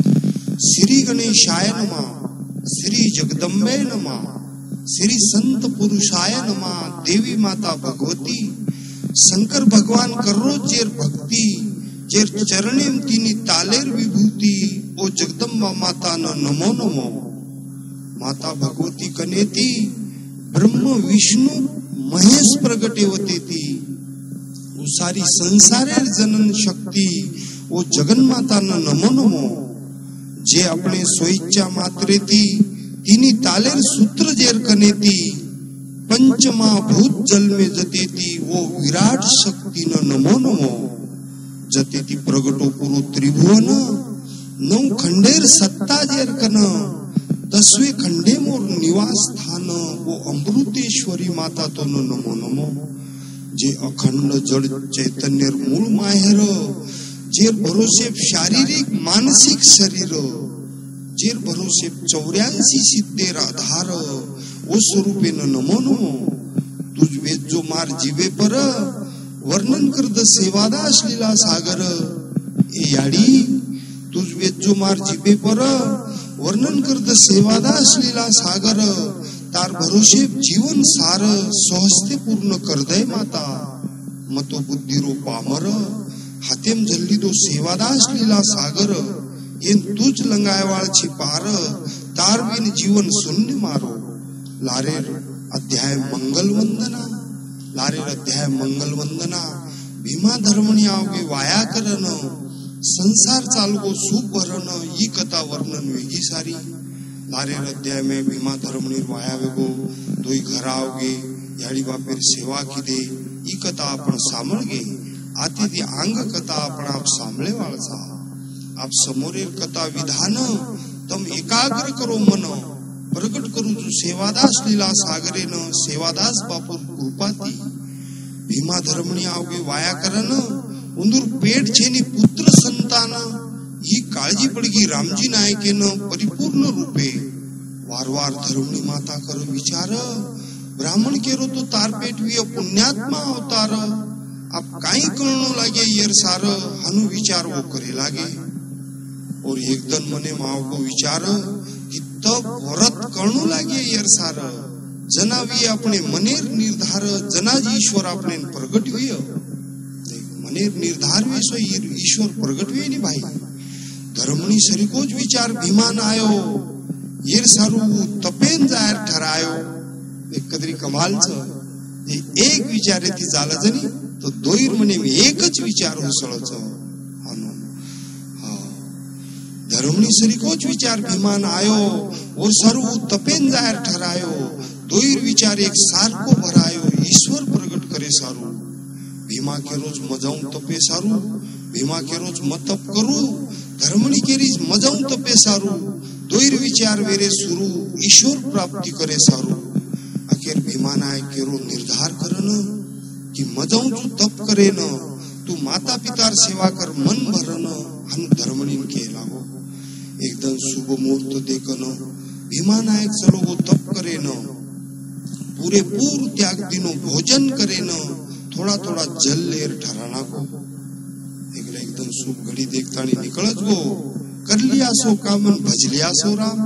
श्री गणेशाय नमः श्री जगदंबे नमः श्री संत पुरुषाय नमः देवी माता भगवती शंकर भगवान करो चेर भक्ति चेर चरणेम तिनी तालेर विभूति ओ जगदम्बा माता न नमो नमो माता भगवती कनेती ब्रह्म विष्णु महेश प्रगटे होते ती वो सारी संसारेर जनन शक्ति वो जगन माता न नमो नमो जे अपने स्वेच्छा मात्रे थी तिनी तालेर सूत्र जेर कनेती पंचमा भूत जल में जते थी वो विराट शक्ति न नमो नमो जते थी प्रगटो पुरु त्रिभुवन नौ खंडेर सत्ता जेर कन दसवे खंडे मोर निवास स्थान वो अमृतेश्वरी माता तो न नमो नमो जे अखंड जड़ चैतन्य मूल माहेर जेर भरोसे शारीरिक मानसिक शरीर जेर भरोसे चौऱ्यासी सिद्धेर आधार वो स्वरूपे न नमो नमो तुझ वेद जो मार जीवे पर वर्णन कर द सेवादास लीला सागर ए याडी तुझ वेद जो मार जीवे पर वर्णन कर द सेवादास लीला सागर तार भरोसे जीवन सार सहजते पूर्ण कर दे माता मतो बुद्धि रो पामर हातेम जल्दी दो सेवादास लीला सागर इन तुझ लंगायवाळ छिपार तार बिन जीवन शून्य मारो लारेर अध्याय मंगल वंदना लारेर अध्याय मंगल वंदना भीमा धर्मणी आवगे वाया करन संसार चालगो सुख भरन ही कथा वर्णन वेगी सारी लारेर अध्याय में भीमा धर्मणी वाया वेगो दोई घर आवगे याडी बापेर सेवा किदे ही कथा आपण सामळगे आती ती अंग कथा आपण आप सामळे वाळसा आप समोरेर कथा विधान तम एकाग्र करो मन प्रकट करू जो सेवादास लीला सागरे न सेवादास बापूर कृपाती भीमा धर्मणी आवगे वाया करन उंदूर पेट छेनी पुत्र संतान ही काळजी पडगी रामजी नायकेन परिपूर्ण रूपे वार वार धर्मणी माता कर विचार ब्राह्मण केरो तो तार पेटवी पुण्यात्मा अवतार आप काई कळनो लागे येर सार हनु विचार वो करे लागे और एकदम मने माव को विचार कि तब व्रत कळनो लागे येर सार जनावी अपने मनेर निर्धार जनाजी ईश्वर अपने प्रगट हुई मनेर निर्धार में सो ईश्वर प्रगट हुई नहीं भाई धर्मनी सरिकोज विचार भीमान आयो येर सारू तपेन जायर ठरायो एक कदरी कमाल छ एक विचारे ती झाला जनी तो दोईर मने में एकच विचार होसळो छ हानो हा धर्मनी सरिकोज विचार भीमान आयो और सारू तपेन जायर ठरायो दोईर विचार एक सारको भरायो ईश्वर प्रगट करे सारू भीमा के रोज मजाऊं तपे सारू भीमा के रोज मतप करू धर्मनी के रीज मजाऊं तपे सारू दोईर विचार वेरे सुरू ईश्वर प्राप्ती करे सारू अखेर भीमानाय केरो निर्धार करन की मजाऊन तू तप करे न तू माता पितार सेवा कर मन भरन हनु धर्मणीन केला हो एकदम शुभ मुहूर्त देखन भीमानायक चलो वो तप करे न पूरे पूर त्याग दिनो भोजन करे न थोड़ा थोड़ा जल लेर ठराना को एकदम शुभ घड़ी देखता नहीं निकलत गो कर लिया सो कामन भज लिया सो राम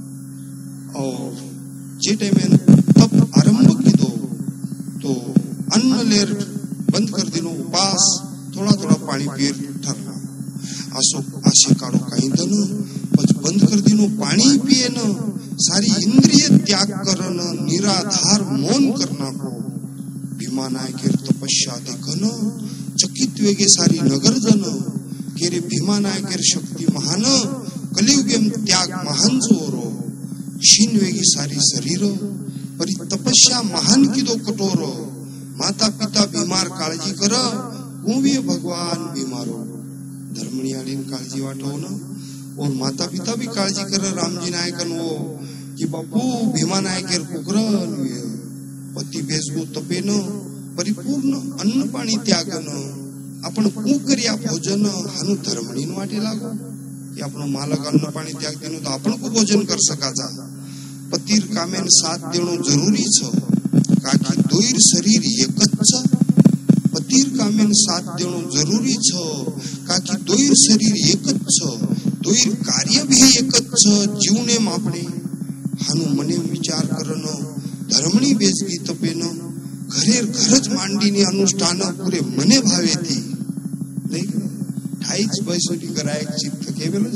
और जे टाइम तप आरंभ की दो तो अन्न लेर बंद कर दिनो उपास थोड़ा थोड़ा पानी पिए ठरना आसो आशे काढ़ो कहीं दन बस बंद कर दिनो पानी पिए न सारी इंद्रिय त्याग करन निराधार मौन करना को भीमानायक तपस्या देखन चकित वेगे सारी नगर जन केरे भीमानायक शक्ती महान कलियुगेम त्याग महान जोरो शीन वेगी सारी शरीर परी तपस्या महान की दो कठोर माता पिता बीमार काळजी कर कुंभी भगवान बीमारो धर्मणी आलीन काळजी वाटो न और माता पिता भी काळजी कर रामजी नायकन वो कि बापू भीमा नायकेर कुकरन पती बेसगो तपेन परिपूर्ण अन्न पाणी त्यागन आपण कुकर्या भोजन हानु धर्मणीन वाटे लागो कि आपण मालक अन्न पाणी त्याग देनो तो आपण को भोजन कर सकाचा पतीर कामेन साथ देणो जरूरी छ काकी दोईर शरीर एकच छ पतीर कामेन साथ देणो जरूरी छ काकी दोईर शरीर एकच छ दोईर कार्य भी एकच छ जीवने मापणे हानु मने विचार करन धर्मणी बेजगी तपेन घरेर घरज मांडीने अनुष्ठान पुरे मने भावे थी देख ठाईच बैसोटी कराय चित्त केवेल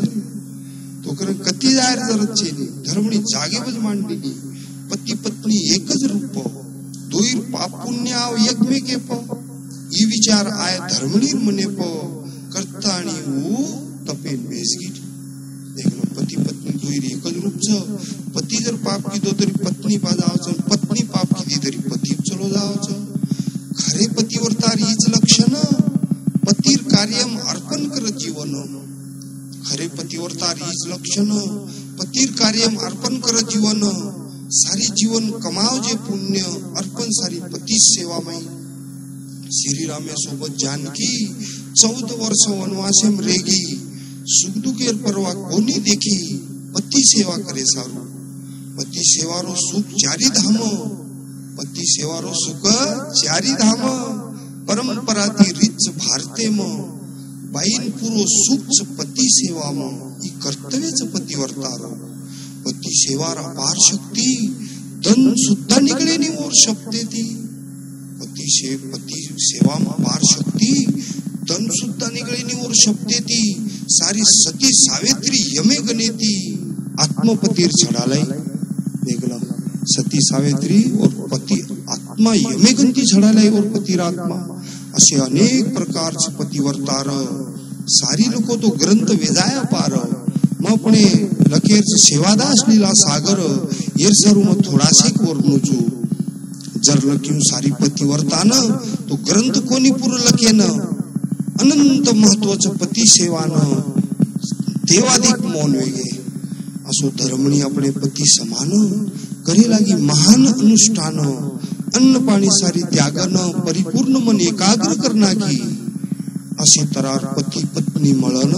तो कर कती जायर जरत छे धर्मणी जागे बज मांडीनी पति पत्नी एकच रूप दोईर पाप पुण्य आव एकमेके प ई विचार आय धर्मणी मने प करता आणि वो तपेन बेजगी देखलो पति पत्नी दोईर एकच रूप छ पति जर पाप की दो तरी पत्नी बाजाव छ पत्नी पाप की दी तरी पति चलो जाव छ खरे पतिव्रतार हीच लक्षण पतीर कार्यम अर्पण कर जीवन खरे पतिव्रतार हीच लक्षण पतीर कार्यम अर्पण कर जीवन सारी जीवन कमाव जे पुण्य अर्पण सारी पती सेवामय श्री रामे सोबत जानकी चौदह वर्ष वनवासेम रेगी सुख दुखेर परवा कोनी देखी पति सेवा करे सारू पति सेवारो सुख चारी धाम पति सेवारो सुख चारी धाम परंपराती रिच भारते म बाईन पुरो सुख पति सेवा म ई कर्तव्यच पतिव्रतारो पति सेवार अपार शक्ती धन सुद्धा निकळे नी और शब्दे थी पति से पति सेवा में अपार शक्ती धन सुद्धा निकळे नी और शब्दे थी सारी सती सावित्री यमे गणे थी आत्मपतीर छडालय देखला सती सावित्री और पति आत्मा यमे गणती छडालय और पतीर आत्मा असे अनेक प्रकारचे पतिव्रतार सारी लोक तो ग्रंथ वेजाया पार मग अपने लखेर सेवादास लीला सागर येर सरू में थोड़ा से कोरनु छु जर लख्यू सारी पतिव्रता न तो ग्रंथ कोणी पूर लखे न अनंत महत्वाचं पती सेवा न देवाधिक मौन वेगे असो धर्मणी अपने पती समान करे लागी महान अनुष्ठान अन्न पाणी सारी त्यागन परिपूर्ण मन एकाग्र करना की असे तरार पती पत्नी मळन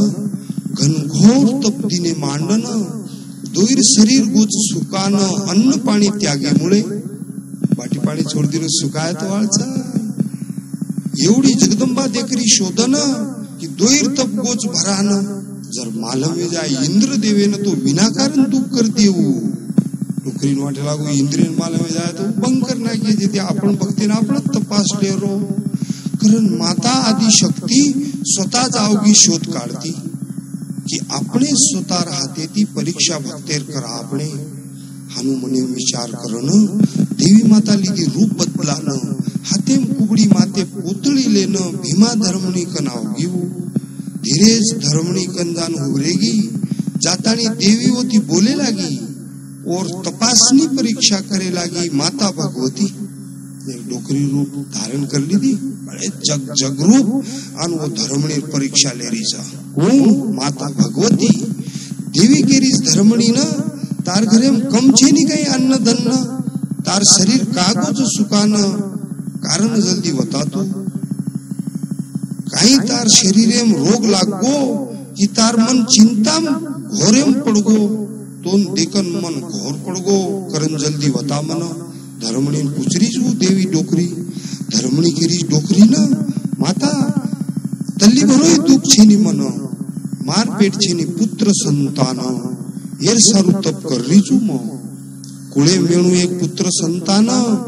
घनघोर तपदीने मांडन दोईर शरीर गुज सुकान अन्न पाणी त्यागेमुळे बाटी पाणी छोडदिन सुकायत वाळचा एवढी जगदंबा देखरी शोधन की दोईर तप गोच भरान जर मालवे जाय इंद्र देवेन तो विनाकारण दुःख कर देऊ डुकरीन वाटे लागू इंद्रियन मालवे जाय तो बंग करना की जेथे आपण भक्तीने आपण तपासले रो कारण माता आदि शक्ती स्वतः जावगी शोध काढती की आपणे स्वतः राहते ती परीक्षा भक्तेर करा आपणे हानु मने विचार करन देवी माता लिगी रूप बदलान हातेम कुबडी माते पुतळी लेन भीमा धर्मणी कनाव घेऊ धीरेज धर्मणी कंदान उभरेगी जातानी देवी होती बोले लागी और तपासनी परीक्षा करे लागी माता भगवती डोकरी रूप धारण कर ली थी बड़े जग जग रूप और वो धर्मणी परीक्षा ले रही सा कौन माता भगवती देवी केरीस धर्मणी न तार घरे कम छे नी काही अन्न धन्न तार शरीर कागोच सुकान कारण जल्दी बतातो काही तार शरीरेम रोग लागो कि तार मन चिंताम घोरेम पड़गो तोन देखन मन घोर पड़गो करन जल्दी बता मन धर्मणी पूछरी छू देवी डोकरी धर्मणी केरी डोकरी न माता तल्ली भरोय दुख छेनी मन मार पेट छेनी पुत्र संतान एर सारू तप कर रही छू मो कुळे मेणू एक पुत्र संतान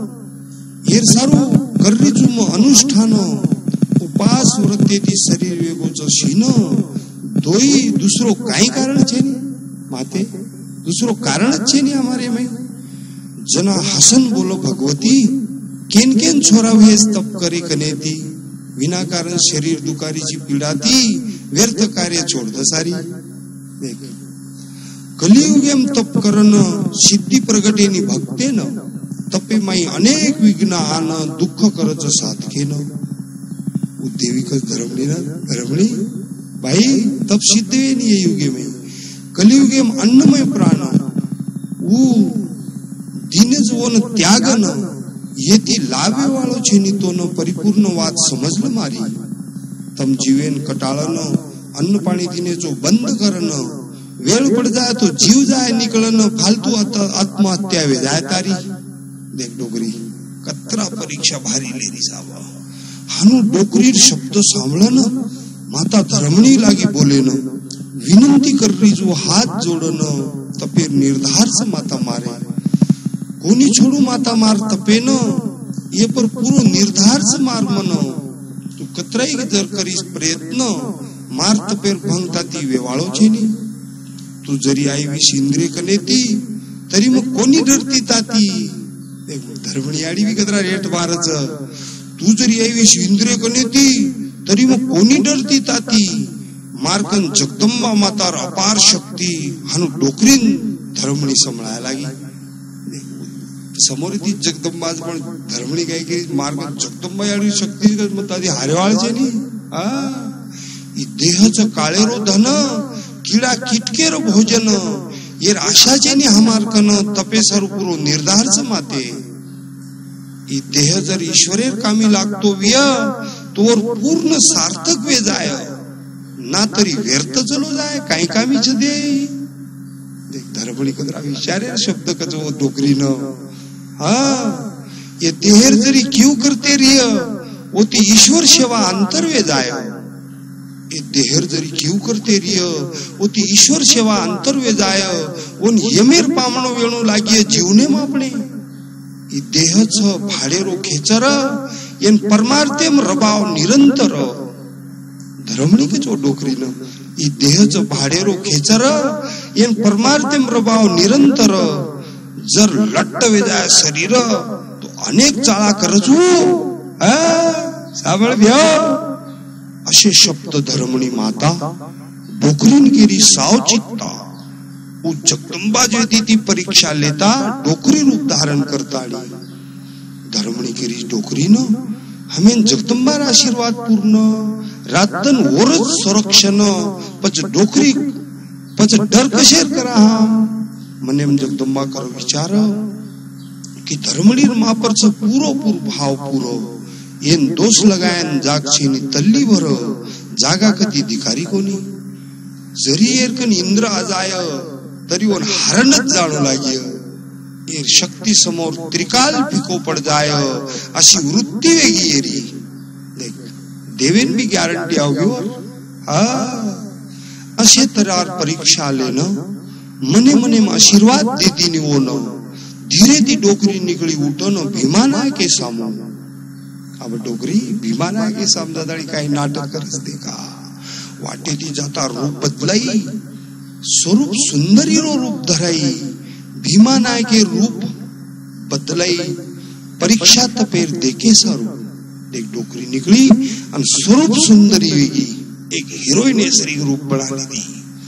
एर सारू कर रही छू मो अनुष्ठान उपास व्रतेती शरीर वेगोच शीन दोई दूसरो काई कारण छे नी माते दूसरो कारण छे नी हमारे में जना हसन बोलो भगवती केन केन छोरा वेस तप करे कनेती विना कारण शरीर दुकारीची पीडाती व्यर्थ कार्य छोड़ द सारी देख कलियुगेम तप करन सिद्धी प्रगटेनी भक्तेन तपे माई अनेक विघ्न आन दुःख करच साधकेन देवी का धर्मणी ना धर्मणी भाई तप सिद्ध नहीं है युगे में कलियुगे में अन्नमय प्राण वो दिनज वन त्यागन येती लावे वाळो छे नी तो न परिपूर्ण वात समजल मारी तम जीवेन कटाळन अन्न पाणी दिने जो बंद करन वेळ पड़ जाए तो जीव जाए निकलन फालतू आत्महत्या वे जाए तारी देख डोगरी कतरा परीक्षा भारी लेरी सावा हानु डोकरीर शब्द सांभळन माता धर्मणी लागी बोले न विनंती कर रही जो हाथ जोड़न तपे निर्धार से माता मारे कोनी छोड़ू माता मार तपे न ये पर पूरो निर्धार से मार मन तू कतराई जर करीस प्रयत्न मार तपेर भंगताती वेवाळो छे नी तू जरी आई विश इंद्रिय कनेती तरी मग कोनी डरती ताती धर्मणी आडी भी कतरा रेट मारच तू जरी आई विश इंद्रिय कनेती तरी मग कोनी डरती ताती मार्कन जगदंबा मातार अपार शक्ती हानु डोकरीन धर्मणी संभळाया लागी समोर ती जगदंबाज पण धर्मणी काय की मार्कन जगदंबा याडी शक्ती मतादी हारेवाळ छे नी आ ई देहच काळेरो धन कीड़ा किटकेर भोजन ये आशा छे नी हमार कन तपेसर पुरो निर्धार से माते ई देह जर ईश्वरेर कामी लागतो विय तोर पूर्ण सार्थक वे जाय ना तरी व्यर्थ चलो जाए काही कामी छ दे देख धर्मणी कदरा विचारे शब्द कजो डोकरी न हा ये देहर जरी क्यों करते रिय वो ती ईश्वर सेवा अंतर वे जाय ये देहर जरी क्यों करते रिय वो ती ईश्वर सेवा अंतर वे जाय ओन यमेर पामणो वेणो लागिय जीवने मापणे ई देहच भाडेरो खेचर येन परमार्थेम रबाव निरंतर धर्मणी के जो डोकरी न ई देहच भाडेरो खेचर येन परमार्थेम रबाव निरंतर जर लट्ट वे जाय शरीर तो अनेक चाळा करजू आ साबळ भ्यो असे शब्द धर्मणी माता डोकरीन केरी सावचित्ता वो जगदंबा जेती ती परीक्षा लेता डोकरी रूप धारण करता धर्मणी केरी डोकरी न हमें जगदंबार आशीर्वाद पूर्ण रातन वरच संरक्षण पच डोकरी पच डर कशेर करा मने जगदंबा करो विचार कि धर्मणी मापर से पूरो पूर भाव पूरो येन दोष लगायन जाग छेनी तल्ली भर जागा कधी धिकारी कोणी जरी एरकन इंद्र आजाय तरी वन हरणच जाणू लागिय एर शक्ती समोर त्रिकाल फिको पड़ जाय अशी वृत्ती वेगी येरी देख देवेन भी गॅरंटी आवगी हा असे तरार परीक्षा लेन मने मने में आशीर्वाद देती नी वो न धीरे ती डोकरी निकली उठन भीमाना के सामो अब डोकरी भीमाना के सामने दाड़ी काही नाटक करस देखा वाटे ती जाता रूप बदलाई स्वरूप सुंदरी रो रूप धराई भीमाना के रूप बदलाई परीक्षा तपेर देखे सारू देख डोकरी निकली और स्वरूप सुंदरी वेगी एक हीरोइन ऐसी रूप बना ली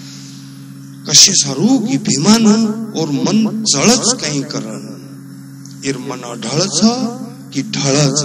कशे सारू की भीमान और मन जळच काही करन एर मन अढळच की ढळच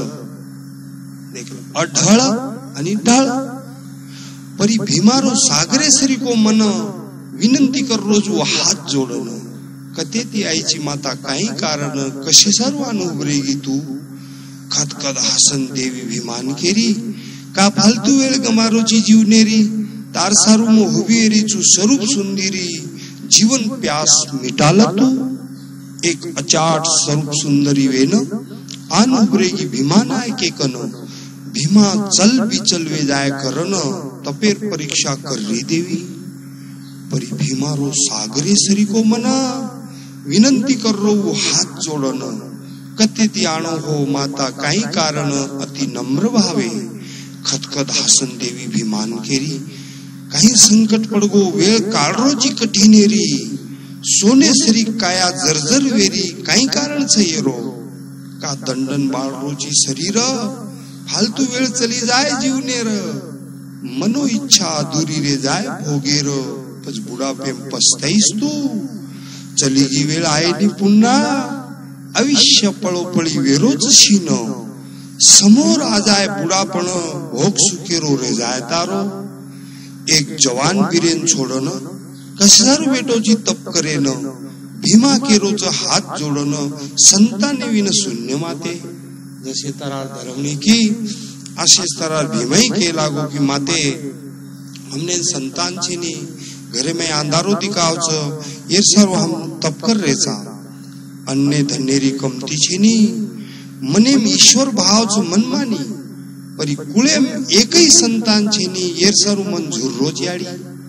देख अढळ आणि ढळ परी भीमारो सागरे सरी को मन विनंती कर रोज वो हात जोडन कते ती आईची माता काही कारण कसे सर्वान उभरेगी तू खदखद हसन देवी भीमान केरी का फालतू वेळ गमारोची जीवनेरी तार सारू मोहवीरी चू स्वरूप सुंदरी जीवन प्यास मिटाला तू एक अचाट स्वरूप सुंदरी वेन आन उभरेगी भीमा नाय के कन भीमा चल बिचल वे जाय करन तपेर परीक्षा कररी देवी परी भीमा रो सागरे सरी को मना विनंती कर रो वो हात जोडन कते ती आणो हो माता काही कारण अति नम्र भावे खदखद हसन देवी भीमान केरी काही संकट पडगो वेळ काढरोची कठीनेरी सोने सरी काया जर्जर वेरी काही कारण येरो का दंडन बाळरोची शरीर फालतू वेळ चली जाय जीवनेर मनो इच्छा अधुरी रे जाय भोगेर पच बुढापेम पस्ताईस तू चली गी वेळ आहे नी पुन्हा आयुष्य पळोपळी वेरोच शीन समोर आ जाय बुढापण भोग सुखेरो रे जाय तारो एक जवान वीरेन छोडन कशार बेटोची तप करेन भीमा केरोच हात जोडन संताने विन शून्य माते जसे तरार धरमनी की असे तरार भीमाई के लागो की माते हमने संतान छीनी घरे में अंधारो दिखावच ये सर्व हम तप कर रेचा अन्य धन्यरी कमती छीनी मने ईश्वर भावच मन मानी परी कुळे एकही संतान छेनी येर सर्व मन झुर्रोज याडी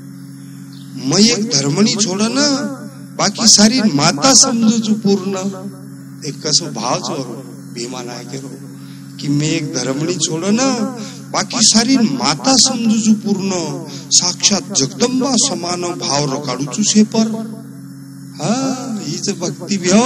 मैं एक धर्मणी छोडन बाकी सारी माता समजू पूर्ण एक कसो भाव जो भीमा नायक रो कि मैं एक धर्मणी छोडन बाकी सारी माता समजू पूर्ण साक्षात जगदंबा समान भाव रकाडूचू से पर हा हीच भक्ती भ्यो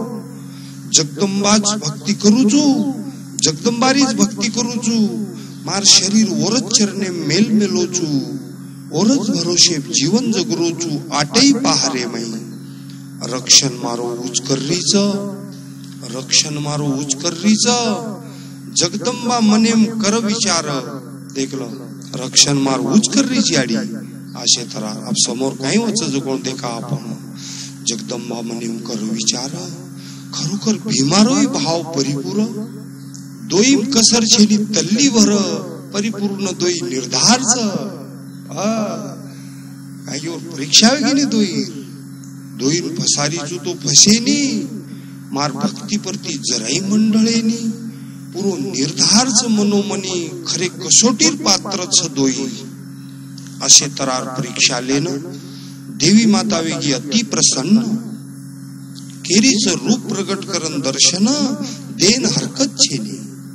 जगदंबाच भक्ती करूचू जगदंबारीच भक्ती करूचू मार शरीर ओरच चरणे मेल मेलोचू ओरच भरोसे जीवन जगरोचू आटई पहारे मै रक्षण मारो उच कर्रीच रक्षण मारो उच कर्रीच जगदंबा मनेम कर विचार देखलो रक्षण मार उच कर्रीची आडी असे तरा अब समोर काही वच कोण देखा आपण जगदंबा मनेम कर विचार खरोखर भीमारोही भाव परिपूर्ण दोई कसर छेली तल्ली भर परिपूर्ण दोई निर्धारच काही और परीक्षा गेली दोई दोई फसारी जो तो फसेनी मार भक्ती परती जराई मंडळेनी पुरो निर्धारच मनोमनी खरे कसोटीर पात्रच दोई असे तरार परीक्षा लेन देवी माता वेगी अति प्रसन्न केरीच रूप प्रगट करन दर्शन देन हरकत छेनी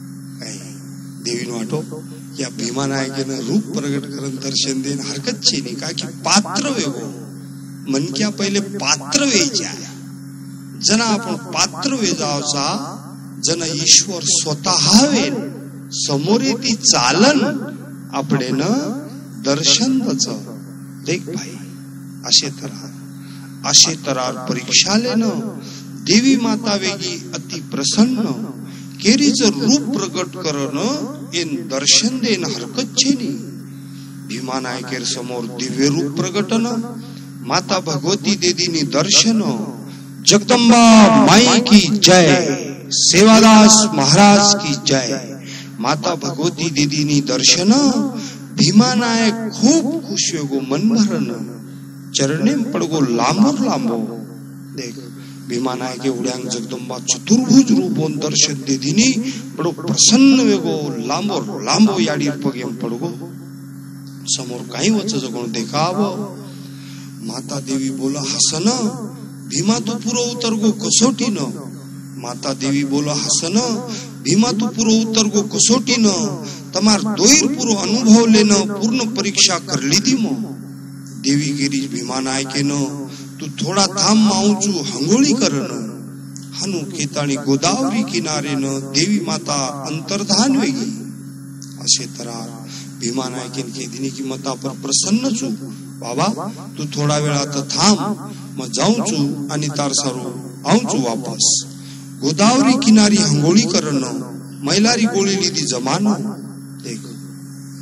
देवी वाटो या भीमा नायकेनं रूप प्रगट करन दर्शन देन हरकत छेनी का की पात्र वेगो मन क्या पहिले पात्र वेच्या जना आपण पात्र वे जावचा जन ईश्वर स्वतः वेन समोर ती चालन आपले न दर्शन दच देख भाई असे तरार असे तरार परीक्षा लेन देवी माता वेगी अति प्रसन्न केरीच रूप प्रगट करन एन दर्शन देन हरकत छेनी भीमा नायकेर समोर दिव्य रूप प्रगटन माता भगवती देदीनी दर्शन जगदंबा माई की जय सेवादास महाराज की जय माता भगवती देदीनी दर्शन भीमा नायक खूब खुश वेगो मन भरन चरणे पडगो लांबोर लांबो देख भीमा नायके उड्यांग जगदंबा चतुर्भुज रूपोन दर्शन देदीनी बडो प्रसन्न वेगो लांबोर लांबो याडी पगेम पडगो समोर काही वच जगोन देखाव माता देवी बोला हसन भीमा तू पुरो उतरगो कसोटी न माता देवी बोला हसन भीमा तू पुरो उतरगो कसोटी न तमार दोईर पुरो अनुभव लेन पूर्ण परीक्षा करली दी मो देवी गिरी भीमा नायके न तू थोडा थांब माऊचू हंगोळी करन हनु केताणी गोदावरी किनारे न देवी माता अंतर्धान वेगी असे तरार भीमा नायकेन केदिनी की माता पर प्रसन्न छु बाबा तू थोडा वेळ आता थांब मग जाऊचू आणि तार सारो आऊचू वापस गोदावरी किनारी हंगोळी करन मैलारी गोळी लीदी जमान देख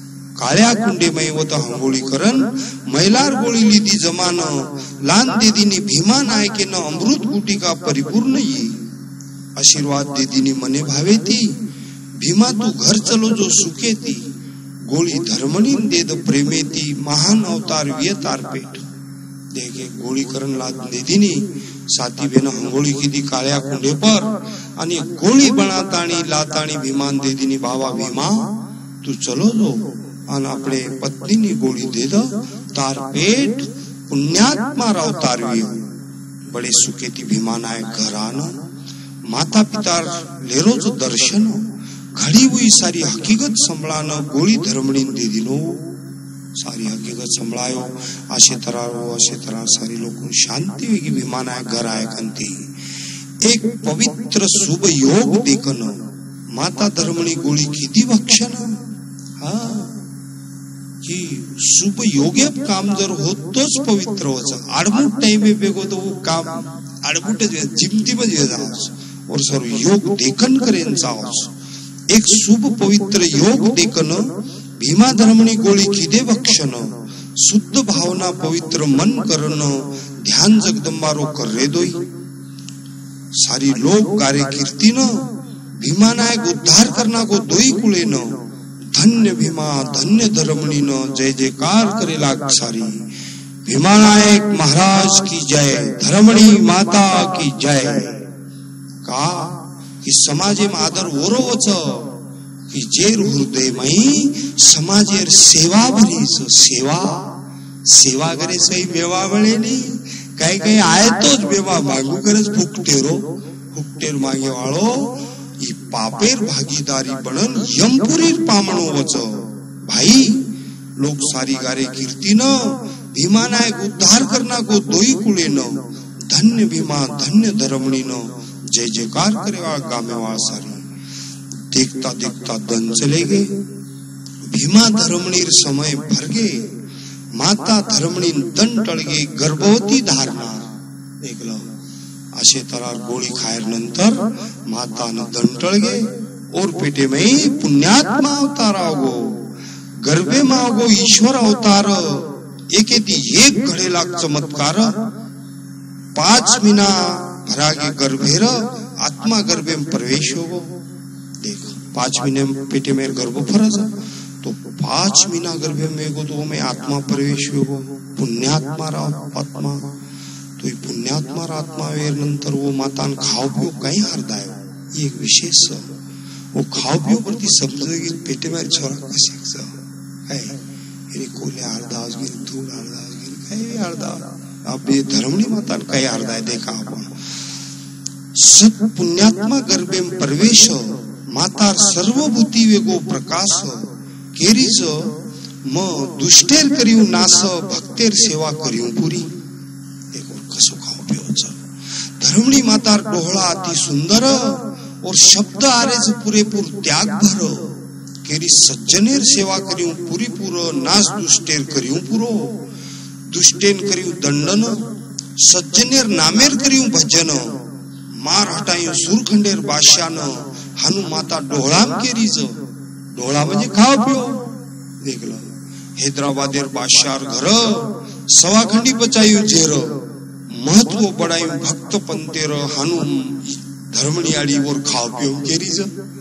काळ्या कुंडेमय वत हंगोळी करण मैलार गोळी लिदी जमान लान देदीनी भीमा नायकेनं अमृत गुटिका परिपूर्ण ये आशीर्वाद देदीनी मने भावे ती भीमा तू घर चलो जो सुखे ती गोळी धर्मणीन देद प्रेमे ती महान अवतार वियतार पेट देखे गोळी करण लाद देदीनी साथी बेन हंगोळी कीधी काळ्या कुंडे पर आणि गोळी बनाताणी लाताणी भीमान देदीनी बाबा भीमा तू चलो जो आणि आपले पत्नीनी गोळी दे दो तार पेट पुण्यात्मा अवतार विय बड़े सुखे ती भीमानाय घरान माता पिता लेरोज दर्शन घड़ी हुई सारी हकीकत संभळान गोळी धर्मणी देदीनो सारी हकीकत संभळायो अशे तरारो अशे तरह सारी लोगों शांति वेगी भीमानाय घर आय कंती एक पवित्र शुभ योग देखन माता धर्मणी गोळी किती भक्षण हा की शुभ योग्य काम जर होतोच पवित्र होच आडमुट टाइम बेगो तो वो काम आडमुट जिमती मध्ये जाओस और सर्व योग देखन करेन जाओस एक शुभ पवित्र योग देखन भीमा धर्मणी गोळी किदे भक्षण शुद्ध भावना पवित्र मन करन ध्यान जगदंबारो कर रे दोई सारी लोक कार्य कीर्तिन भीमा नायक उद्धार करना को दोई कुळे न धन्य भीमा धन्य धर्मणी न जय जयकार करे लाग सारी भीमा नायक महाराज की जय धर्मणी माता की जय का कि समाजे में आदर ओरोवच कि जेर हृदयमयी समाजेर सेवा भरीच सेवा सेवा करे सही बेवा बळेनी काही काही आहे तोच बेवा मागू करेच फुकटेरो फुकटेर मागे वाळो ई पापेर भागीदारी बनन यमपुरीर पामणो वच भाई लोक सारी गारे कीर्ती न भीमा नायक उद्धार करना को दोई कुळे न धन्य भीमा धन्य धर्मणी न जय जयकार करे वाला गामे वाला सारी देखता देखता दन चले गए भीमा धर्मणीर समय भर गए माता धर्मणी दन टळ गए गर्भवती धारणा देख लो अशे तरार गोळी खायर नंतर माता न दन टळ गए और पेटे में पुण्यात्मा अवतार आवगो गर्भे में आवगो ईश्वर अवतार एकेती एक घडेला चमत्कार पांच महीना भरागे गर्भेर आत्मा गर्भे में प्रवेश होगो देखो पांच महीने पेटे में गर्भ फरज तो पांच महीना गर्भे में गो तो में आत्मा प्रवेश होगो पुण्यात्मा आत्मा तो ये पुण्यात्मा आत्मा वेर नंतर वो मातान खाओ पियो कहीं हरदाय ये एक विशेष वो खाओ पियो प्रति समझेगी पेटे में छोरा कसे है ये कोले हरदास गिर धूल हरदास गिर कहीं हरदास अब ये धर्मणी मातान कहीं हरदाय देखा अपन सत पुण्यात्मा गर्भे में प्रवेश मातार सर्वभूती वेगो प्रकाश केरीज म दुष्टेर करियू नास भक्तेर सेवा करियू पुरी देखो कसो खाओ पियो धर्मणी मातार डोहळा अति सुंदर और शब्द आरेज पुरेपूर त्याग भर केरी सज्जनेर सेवा करियू पूरी पूरो नास दुष्टेर करियू पुरो दुष्टेन करियू दंडन सज्जनेर नामेर करियू भजन मार हटायू सुरखंडेर बादशान हनु माता डोहळाम केरीज डोहळा म्हणजे खाओ पियो देख लो हैदराबादेर बादशाह घर सवाखंडी बचायू जेर महत्व बडायू भक्त पंतेर हनु धर्मणी आड़ी और खाओ पियो केरीज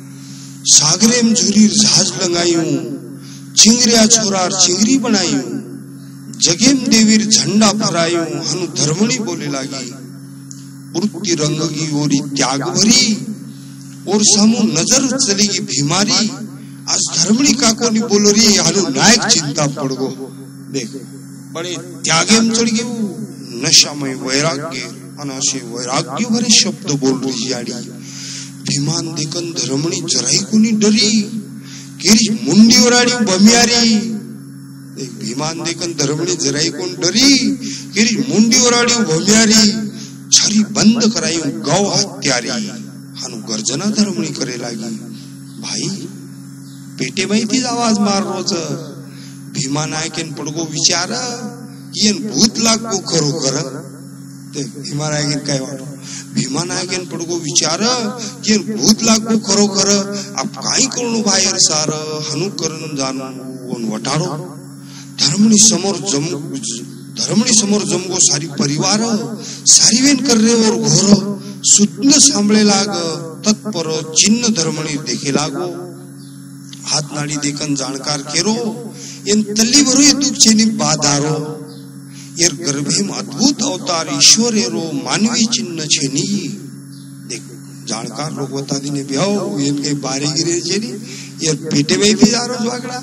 सागरेम झुरीर जहाज लंगायू चिंगरिया छोरार चिंगरी बनायू जगेम देवीर झंडा फहरायू हनु धर्मणी बोले लागी वृत्ति रंगगी ओरी त्याग भरी और सामू नजर चलेगी बीमारी आज धर्मणी काको नी बोलो रही हनु नायक चिंता पड़गो देख बड़े त्यागे में चढ़ गए नशा में वैराग्य अनाशे वैराग्य भरे शब्द बोल रही आड़ी भीमान देखन धर्मणी जराई को नी डरी केरी मुंडी ओराड़ी बमियारी देख भीमान देखन धर्मणी जराई को डरी केरी मुंडी ओराड़ी बमियारी छरी बंद कराई गौ हत्यारी हनु गर्जना धर्मणी करे लागी भाई पेटे में थी आवाज मार रोज भीमा नायकेन पड़गो विचार येन भूत लाग को करो कर देख भीमा नायकेन काय वाटो भीमा नायकेन पडगो विचार की भूत लागू खरो खर आप काही करू बाहेर सार हनु करून जाणून वटाडो धर्मनी समोर जम धर्मनी समोर जमगो सारी परिवार सारीवेन कर रे और घोर सुद्ध सांभळे लाग तत्पर चिन्ह धर्मनी देखे लागो हाथ नाड़ी देखन जानकार केरो इन तल्ली भरो ये दुख छेनी बाधारो यर गर्भे में अद्भुत अवतार ईश्वर एरो मानवी चिन्ह छेनी देख जानकार लोग बता दीने ब्याओ इनके बारे गिरे छेनी यर पेटे में भी जारो ज्वागड़ा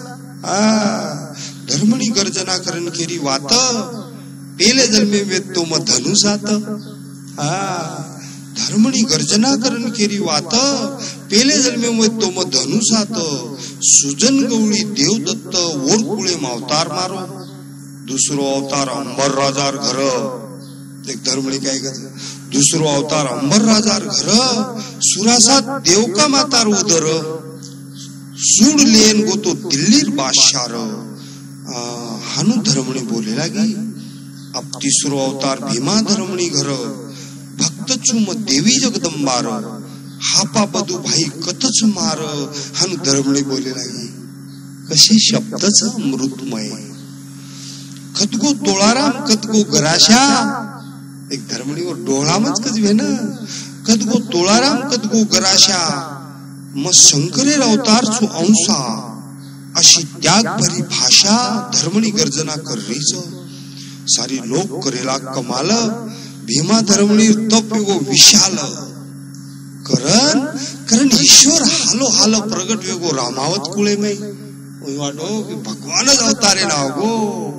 आ धर्मनी गर्जना करन केरी वात पेले जन्मे में तो म धनुष आत आ धर्मनी गर्जना करन केरी वात पेले जन्मे में तो म धनुष आत सुजन गवळी देवदत्त ओरकुळे अवतार मारो दूसरो अवतार अंबर राजार घर एक धर्मनी काय करते दूसरो अवतार अंबर राजार घर सुरासात देवका मातार उदर सूड लेन गो तो दिल्लीर बादशाह हानु धर्मनी बोले लागी अब तीसरो अवतार भीमा धर्मनी घर भक्त चुम देवी जगदंबार हापा बधु भाई कतच मार हानु धर्मनी बोले लागी कसे शब्दच अमृतमय कतगो तोळाराम कतगो गराशा एक धर्मनी और डोळामच कच वेन कतगो तोळाराम कतगो गराशा म शंकरेर अवतार छु अंशा अशी त्याग भरी भाषा धर्मनी गर्जना कर रहीच सारी लोक करेला कमाल भीमा धर्मनी तप वेगो विशाल करण करण ईश्वर हालो हाल प्रगट वेगो रामावत कुळे में वाटो कि भगवान अवतारे ना गो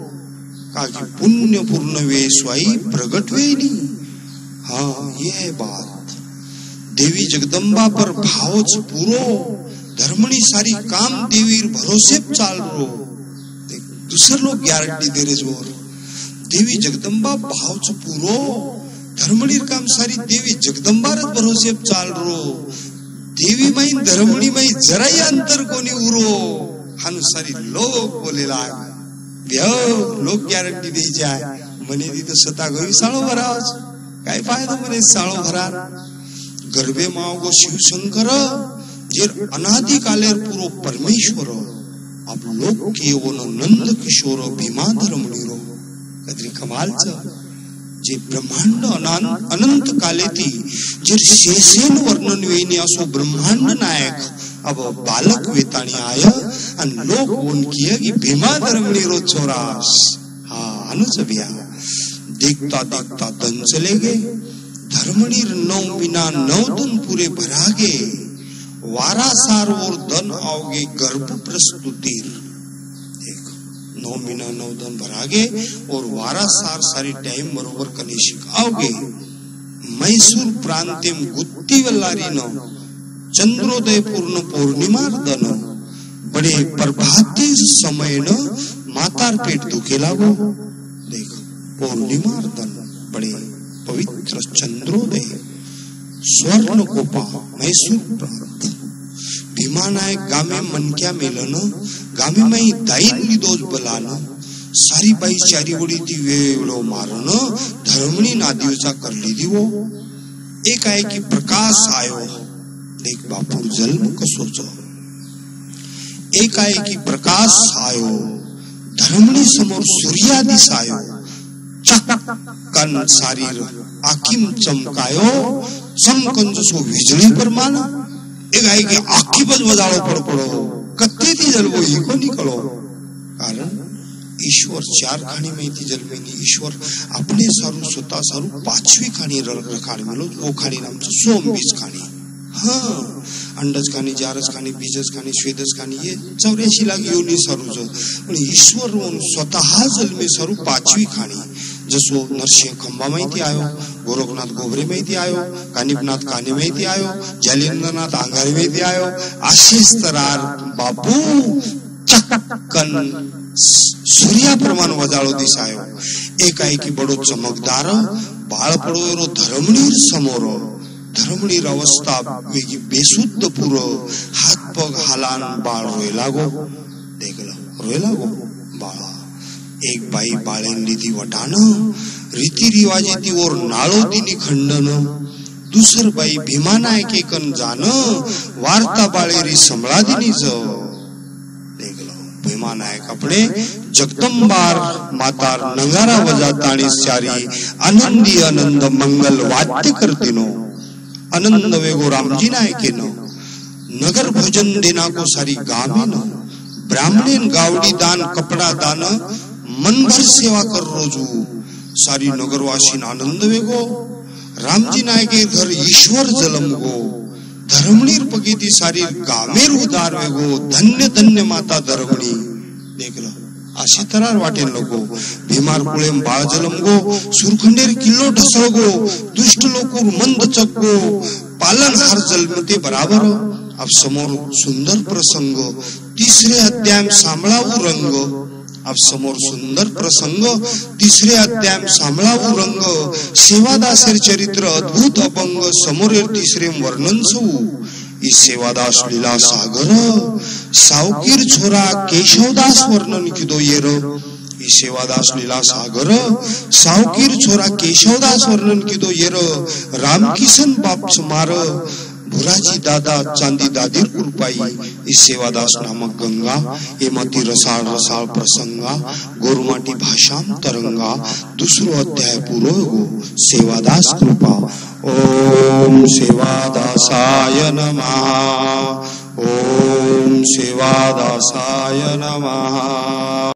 का कि पुण्य पूर्ण वे स्वाई प्रगट वे नहीं हाँ ये बात देवी जगदंबा पर भावच पूरो धर्मनी सारी काम देवीर भरोसे चाल रो दूसर लोग गारंटी दे रे जोर देवी जगदंबा भावच पूरो धर्मनी काम सारी देवी जगदंबार भरोसे चाल रो देवी माई धर्मनी माई जराई अंतर कोणी उरो हानु सारी लोग बोले लाग देव लोग गॅरंटी दे जाय मने दी तो सता गई साळो भरावच काय फायदा मने साळो भरा गर्भे मावगो शिव शंकर जेर अनादि कालेर पुरो परमेश्वर अब लोक केवल नंद किशोर भीमा धर्मनी रो कदरी कमालच जे ब्रह्मांड अनंत कालेती जे शेषेन वर्णन वेनी असो ब्रह्मांड नायक अब बालक वेताणी आय अन लोक बोन किया कि भीमा धर्मनी रो चौरास हाँ अनुज भैया देखता देखता दन चले गए धर्मनी नौ बिना नौ दन पूरे भरागे वारासार और दन आओगे गर्भ प्रस्तुतिर एक नौ बिना नौ दन भरागे और वारासार सारी टाइम बरोबर कनिष्क आओगे मैसूर प्रांतिम गुत्ती वल्लारी नो चंद्रोदय पूर्ण पौर्णिमार दन बड़े प्रभाती समय न मातार पेट दुखे लागो देख पौर्णिमार दन बड़े पवित्र चंद्रोदय स्वर्ण कोपा मैसूर प्रांत भीमा नायक गामे मनक्या मेलन गामे माई दाईन लिदोज बलान सारी बाई चारी वडी ती वेळो मारन धर्मनी नादिवचा करली दिवो एक आहे की प्रकाश आयो देख बापूर जन्म कसोचो एक आहे की प्रकाश आयो धर्मनी समोर सूर्यादिस आयो चक्कन सारी आखीम चमकायो चमकन जसो वीजળી पर माना एक आहे की आखी बज बजाड़ो पड़ पड़ो कत्ते थी जलवो एको निकलो कारण ईश्वर चार खानी में थी जल में ईश्वर अपने सारू स्वतः सारू पांचवी खानी रखाड़ मिलो वो खानी नाम से सोम बीज खानी हाँ अंडज खानी जारस खानी बीजस खानी श्वेदस खानी ये चौरासी लाख योनी सारू जो ईश्वर स्वतः जल में सारू पांचवी खानी जसो नरसिंह खंबा में थी आयो गोरखनाथ गोबरे में थी आयो कानिपनाथ काने में थी आयो जलेंद्रनाथ आंगारी में थी आयो आशीष तरार बापू चक्कन सूर्या प्रमाण वजाळो दिस आयो एक आहे की बड़ो चमकदार बाळ पडो एरो धर्मनीर समोर धर्मनीर अवस्था वेगी बेशुद्ध पुर हाथ पग हालान बाळ रोय लागो देखलो रोय लागो बाळा एक बाई बाळेन लीधी वटान रीति रिवाजी ती और नाळो तिनी खंडन दुसर बाई भीमानायक एकन जान वार्ता बाळेरी संभळादिनी ज देख लो भीमानायक अपने जगदंबार मातार नगारा वजाताणी चारी आनंदी आनंद मंगल वाद्य करतीनो आनंद वेगो रामजी नायकेनो नगर भोजन देना को सारी गामीनो ब्राह्मणीन गावडी दान कपड़ा दान मन भर सेवा कर रोजू सारी नगरवासी आनंद वेगो रामजी नायके घर ईश्वर जलम गो धर्मणीर पगीती सारी गामेर उदार वेगो धन्य धन्य माता धर्मणी देख लो अशी तरार वाटेन लोगो भीमार कुळेम बाळ जलम गो सुरखंडेर किल्लो ढसळ गो दुष्ट लोकूर मंद चक गो पालनहार जन्मते बराबर अब समोर सुंदर प्रसंग तिसरे अध्याय सांभाळावू रंग अब समोर सुंदर प्रसंग तिसरे अध्याय सांभाळावू रंग सेवादासेर चरित्र अद्भुत अभंग समोर तिसरे वर्णन सऊ ई सेवादास लीला सागर सावकीर छोरा केशवदास वर्णन किदो येर ई सेवादास लीला सागर सावकीर छोरा केशवदास वर्णन किदो येर रामकिशन बाप मार भुराजी दादा चांदी दादीर कुरपाई इस सेवादास नामक गंगा एमती रसाळ रसाळ प्रसंगा गोरमाटी भाषाम तरंगा दुसरो अध्याय पूरो गो सेवादास कृपा ओम सेवादासाय नमः ओम सेवादासाय नमः।